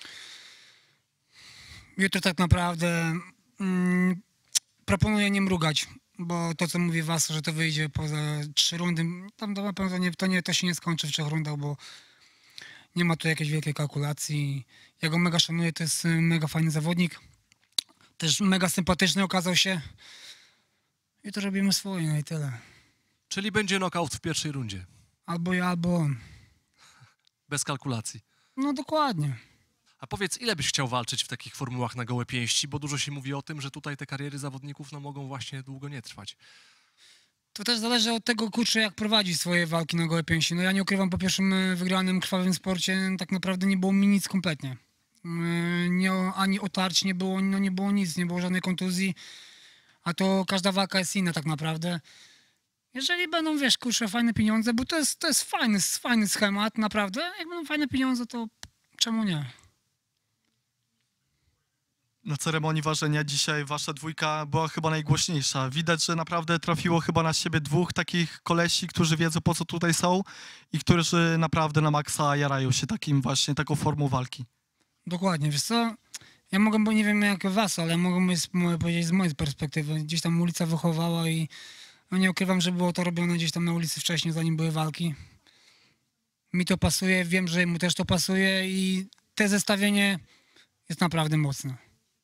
Jutro tak naprawdę proponuję nie mrugać, bo to, co mówi was, że to wyjdzie poza 3 rundy, tam na pewno to się nie skończy w 3 rundach, bo nie ma tu jakiejś wielkiej kalkulacji. Ja go mega szanuję, to jest mega fajny zawodnik. Też mega sympatyczny okazał się. I to robimy swoje, no i tyle. Czyli będzie knockout w pierwszej rundzie? Albo ja, albo on. Bez kalkulacji? No dokładnie. A powiedz, ile byś chciał walczyć w takich formułach na gołe pięści? Bo dużo się mówi o tym, że tutaj te kariery zawodników no, mogą właśnie długo nie trwać. To też zależy od tego, kurczę, jak prowadzi swoje walki na gołe pięści. No ja nie ukrywam, po pierwszym wygranym krwawym sporcie tak naprawdę nie było mi nic kompletnie. Ani otarć nie było, no nie było nic, nie było żadnej kontuzji, a to każda walka jest inna tak naprawdę. Jeżeli będą, wiesz, kurczę, fajne pieniądze, bo to jest fajny schemat, naprawdę, jak będą fajne pieniądze, to czemu nie? Na ceremonii ważenia dzisiaj wasza dwójka była chyba najgłośniejsza. Widać, że naprawdę trafiło chyba na siebie 2 takich kolesi, którzy wiedzą, po co tutaj są i którzy naprawdę na maksa jarają się taką formą walki. Dokładnie, wiesz co, ja mogę, bo nie wiem jak was, ale mogę powiedzieć z mojej perspektywy, gdzieś tam ulica wychowała i no nie ukrywam, że było to robione gdzieś tam na ulicy wcześniej, zanim były walki. Mi to pasuje, wiem, że mu też to pasuje i te zestawienie jest naprawdę mocne.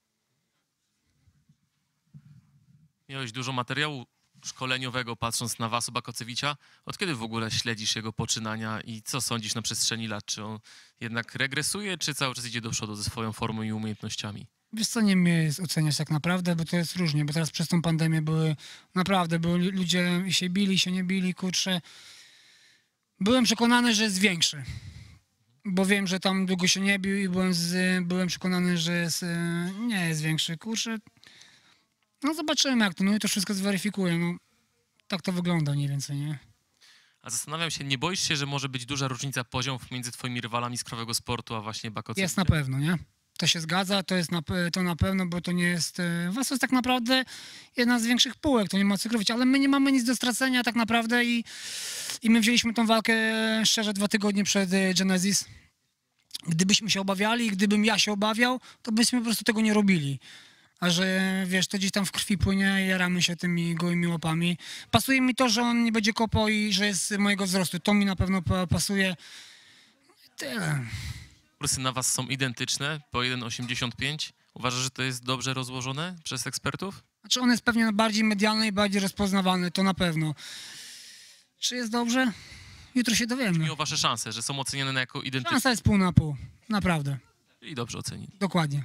Miałeś dużo materiału szkoleniowego, patrząc na Waso Bakocewicza. Od kiedy w ogóle śledzisz jego poczynania i co sądzisz na przestrzeni lat? Czy on jednak regresuje, czy cały czas idzie do przodu ze swoją formą i umiejętnościami? Wiesz co, nie mnie oceniać tak naprawdę, bo to jest różnie, bo teraz przez tą pandemię były ludzie i się bili, i się nie bili, kurczę. Byłem przekonany, że jest większy, bo wiem, że tam długo się nie bił i byłem przekonany, że nie jest większy, kurczę. No zobaczymy jak to, no i to wszystko zweryfikuje, no tak to wygląda mniej więcej, nie? A zastanawiam się, nie boisz się, że może być duża różnica poziomów między twoimi rywalami z krwawego sportu, a właśnie Bakocewiczem? Jest na pewno, nie? To się zgadza, to na pewno, bo to nie jest... Waso jest tak naprawdę jedna z większych półek, to nie ma co ukrywać, ale my nie mamy nic do stracenia tak naprawdę i my wzięliśmy tą walkę szczerze 2 tygodnie przed Genesis. Gdybyśmy się obawiali i gdybym ja się obawiał, to byśmy po prostu tego nie robili. A że, wiesz, to gdzieś tam w krwi płynie i jaramy się tymi gołymi łapami. Pasuje mi to, że on nie będzie kopał i że jest mojego wzrostu. To mi na pewno pasuje. Tyle. Kursy na was są identyczne, po 1,85. Uważasz, że to jest dobrze rozłożone przez ekspertów? Znaczy on jest pewnie bardziej medialny i bardziej rozpoznawalny, to na pewno. Czy jest dobrze? Jutro się dowiemy. Mimo wasze szanse, że są oceniane jako identyczne. Szansa jest pół na pół, naprawdę. I dobrze ocenili. Dokładnie.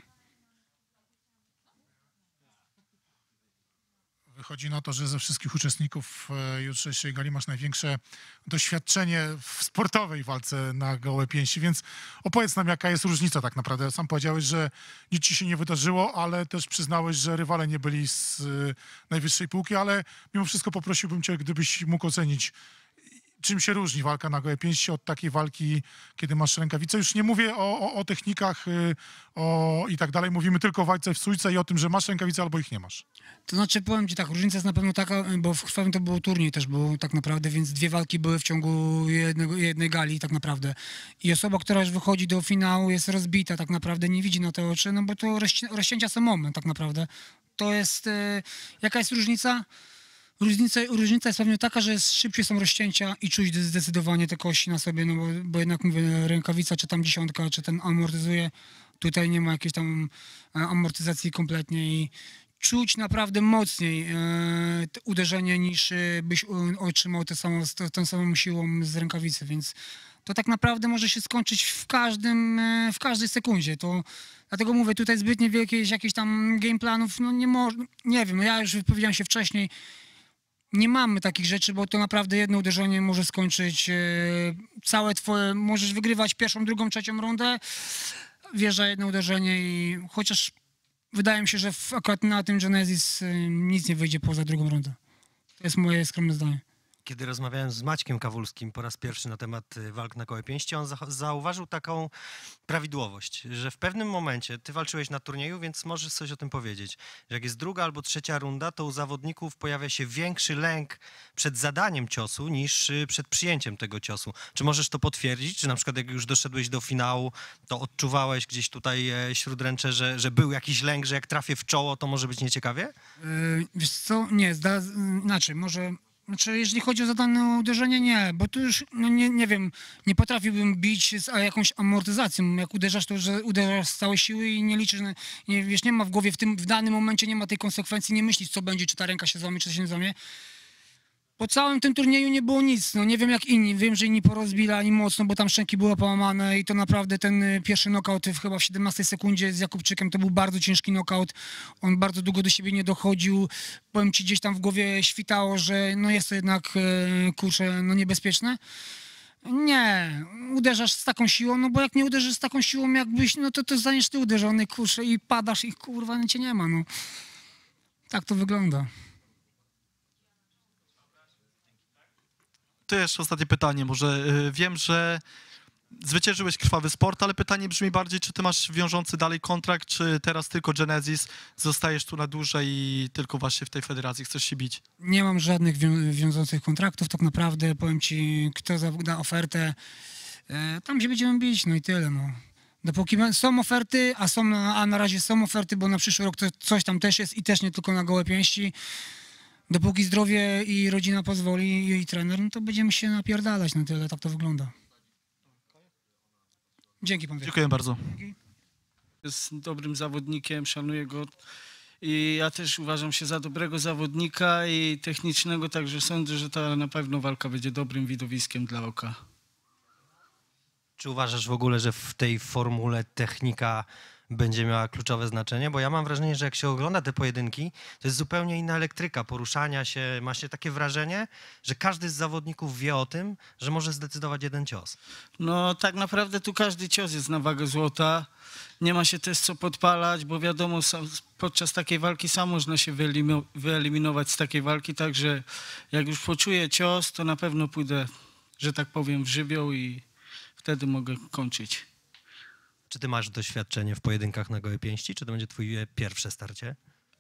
Wychodzi na to, że ze wszystkich uczestników jutrzejszej gali masz największe doświadczenie w sportowej walce na gołe pięści, więc opowiedz nam, jaka jest różnica tak naprawdę. Sam powiedziałeś, że nic ci się nie wydarzyło, ale też przyznałeś, że rywale nie byli z najwyższej półki, ale mimo wszystko poprosiłbym cię, gdybyś mógł ocenić, czym się różni walka na gołe pięści od takiej walki, kiedy masz rękawice. Już nie mówię o technikach i tak dalej, mówimy tylko o walce w stójce i o tym, że masz rękawice albo ich nie masz. To znaczy, powiem ci tak, różnica jest na pewno taka, bo w krwawym to był turniej też był tak naprawdę, więc 2 walki były w ciągu jednej gali tak naprawdę. I osoba, która już wychodzi do finału jest rozbita tak naprawdę, nie widzi na te oczy, no bo to rozcięcia są moment tak naprawdę. To jest, jaka jest różnica? Różnica jest pewnie taka, że szybciej są rozcięcia i czuć zdecydowanie te kości na sobie, no bo jednak mówię, rękawica, czy tam 10, czy ten amortyzuje. Tutaj nie ma jakiejś tam amortyzacji kompletnie i czuć naprawdę mocniej uderzenie niż byś otrzymał tę samą siłą z rękawicy, więc to tak naprawdę może się skończyć w każdej sekundzie. Dlatego mówię, tutaj zbytnie wielkich jakichś tam game planów, no nie wiem, no ja już wypowiedziałem się wcześniej, nie mamy takich rzeczy, bo to naprawdę jedno uderzenie może skończyć całe twoje, możesz wygrywać pierwszą, drugą, trzecią rundę, wjeżdża jedno uderzenie i chociaż wydaje mi się, że akurat na tym Genesis nic nie wyjdzie poza drugą rundę. To jest moje skromne zdanie. Kiedy rozmawiałem z Maćkiem Kawulskim po raz pierwszy na temat walk na gołe pięści, on zauważył taką prawidłowość, że w pewnym momencie, ty walczyłeś na turnieju, więc możesz coś o tym powiedzieć, że jak jest druga albo trzecia runda, to u zawodników pojawia się większy lęk przed zadaniem ciosu niż przed przyjęciem tego ciosu. Czy możesz to potwierdzić? Czy na przykład jak już doszedłeś do finału, to odczuwałeś gdzieś tutaj śródręcze, że był jakiś lęk, że jak trafię w czoło, to może być nieciekawie? Wiesz co, nie, inaczej, Znaczy, jeżeli chodzi o zadane uderzenie, nie, bo tu już, no nie wiem, nie potrafiłbym bić z jakąś amortyzacją. Jak uderzasz, to że uderzasz z całej siły i nie liczysz, nie ma w głowie w danym momencie, nie ma tej konsekwencji, nie myślisz, co będzie, czy ta ręka się złamie, czy się nie złamie. Po całym tym turnieju nie było nic, no nie wiem jak inni, wiem, że inni porozbili mocno, bo tam szczęki były połamane i to naprawdę ten pierwszy knockout chyba w 17 sekundzie z Jakubczykiem to był bardzo ciężki knockout, on bardzo długo do siebie nie dochodził, powiem ci gdzieś tam w głowie świtało, że no jest to jednak, kurczę, no niebezpieczne. Nie, uderzasz z taką siłą, no bo jak nie uderzysz z taką siłą jakbyś, no to zostaniesz ty uderzony, kurczę, i padasz i kurwa, cię nie ma, no. Tak to wygląda. To jeszcze ostatnie pytanie. Może wiem, że zwyciężyłeś Krwawy Sport, ale pytanie brzmi bardziej, czy ty masz wiążący dalej kontrakt, czy teraz tylko Genesis, zostajesz tu na dłużej i tylko właśnie w tej federacji chcesz się bić? Nie mam żadnych wiążących kontraktów, tak naprawdę powiem ci, kto da ofertę, tam się będziemy bić, no i tyle, no. Dopóki są oferty, a na razie są oferty, bo na przyszły rok to coś tam też jest i też nie tylko na gołe pięści. Dopóki zdrowie i rodzina pozwoli i trener, no to będziemy się napierdalać na tyle, tak to wygląda. Dzięki panowie. Dziękuję bardzo. Jest dobrym zawodnikiem, szanuję go i ja też uważam się za dobrego zawodnika i technicznego, także sądzę, że ta na pewno walka będzie dobrym widowiskiem dla oka. Czy uważasz w ogóle, że w tej formule technika będzie miała kluczowe znaczenie? Bo ja mam wrażenie, że jak się ogląda te pojedynki, to jest zupełnie inna elektryka poruszania się. Ma się takie wrażenie, że każdy z zawodników wie o tym, że może zdecydować jeden cios. No tak naprawdę tu każdy cios jest na wagę złota. Nie ma się też co podpalać, bo wiadomo, podczas takiej walki sam można się wyeliminować z takiej walki, także jak już poczuję cios, to na pewno pójdę, że tak powiem, w żywioł i wtedy mogę kończyć. Czy ty masz doświadczenie w pojedynkach na gołe pięści? Czy to będzie twoje pierwsze starcie?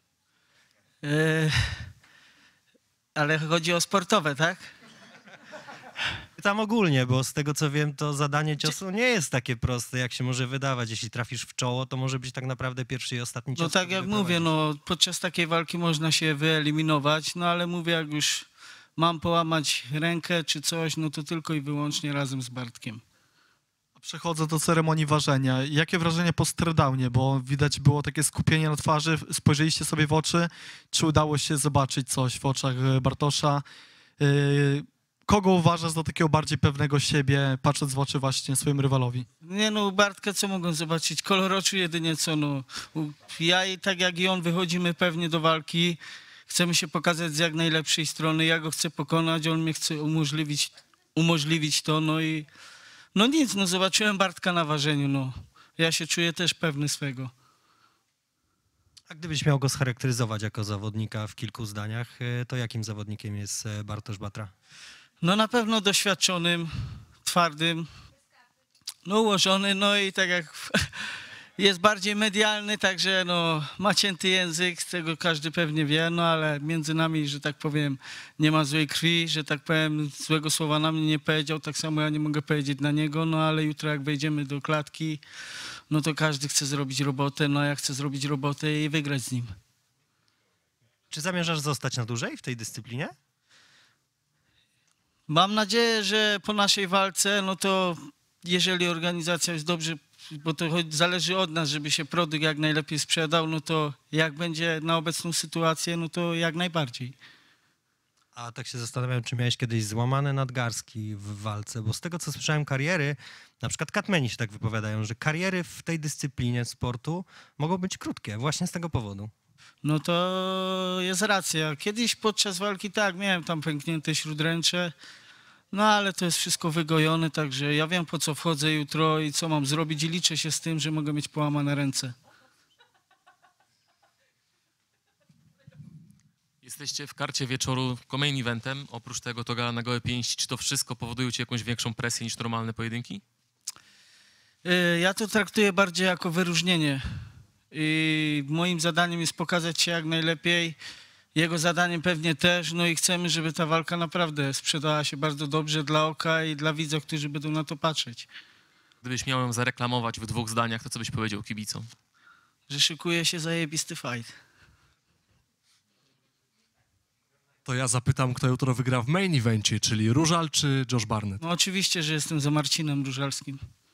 Ale chodzi o sportowe, tak? Pytam ogólnie, bo z tego co wiem, to zadanie ciosu nie jest takie proste, jak się może wydawać. Jeśli trafisz w czoło, to może być tak naprawdę pierwszy i ostatni cios. No tak jak mówię, no podczas takiej walki można się wyeliminować, no ale mówię, jak już mam połamać rękę czy coś, no to tylko i wyłącznie razem z Bartkiem. Przechodzę do ceremonii ważenia. Jakie wrażenie po stardownie, bo widać było takie skupienie na twarzy, spojrzeliście sobie w oczy, czy udało się zobaczyć coś w oczach Bartosza? Kogo uważasz za takiego bardziej pewnego siebie, patrząc w oczy właśnie swojemu rywalowi? Nie no, u Bartka co mogą zobaczyć? Kolor oczu jedynie co, no. Ja i tak jak i on wychodzimy pewnie do walki, chcemy się pokazać z jak najlepszej strony, ja go chcę pokonać, on mnie chce umożliwić to, no i no nic, no zobaczyłem Bartka na ważeniu, no. Ja się czuję też pewny swego. A gdybyś miał go scharakteryzować jako zawodnika w kilku zdaniach, to jakim zawodnikiem jest Bartosz Batra? No na pewno doświadczonym, twardym, no ułożony, no i tak jak jest bardziej medialny, także no ma cięty język, z tego każdy pewnie wie, no ale między nami, że tak powiem, nie ma złej krwi, że tak powiem, złego słowa na mnie nie powiedział, tak samo ja nie mogę powiedzieć na niego, no ale jutro jak wejdziemy do klatki, no to każdy chce zrobić robotę, no ja chcę zrobić robotę i wygrać z nim. Czy zamierzasz zostać na dłużej w tej dyscyplinie? Mam nadzieję, że po naszej walce, no to jeżeli organizacja jest dobrze, bo to zależy od nas, żeby się produkt jak najlepiej sprzedał, no to jak będzie na obecną sytuację, no to jak najbardziej. A tak się zastanawiam, czy miałeś kiedyś złamane nadgarstki w walce, bo z tego, co słyszałem, kariery, na przykład Katmeni się tak wypowiadają, że kariery w tej dyscyplinie sportu mogą być krótkie, właśnie z tego powodu. No to jest racja. Kiedyś podczas walki tak, miałem tam pęknięte śródręcze, no ale to jest wszystko wygojone, także ja wiem, po co wchodzę jutro i co mam zrobić i liczę się z tym, że mogę mieć połamane ręce. Jesteście w karcie wieczoru main eventem, oprócz tego to gala na gołe pięści. Czy to wszystko powoduje ci jakąś większą presję niż normalne pojedynki? Ja to traktuję bardziej jako wyróżnienie i moim zadaniem jest pokazać się jak najlepiej, jego zadaniem pewnie też, no i chcemy, żeby ta walka naprawdę sprzedała się bardzo dobrze dla oka i dla widzów, którzy będą na to patrzeć. Gdybyś miał ją zareklamować w 2 zdaniach, to co byś powiedział kibicom? Że szykuje się zajebisty fight. To ja zapytam, kto jutro wygra w main evencie, czyli Różal czy Josh Barnett? No oczywiście, że jestem za Marcinem Różalskim.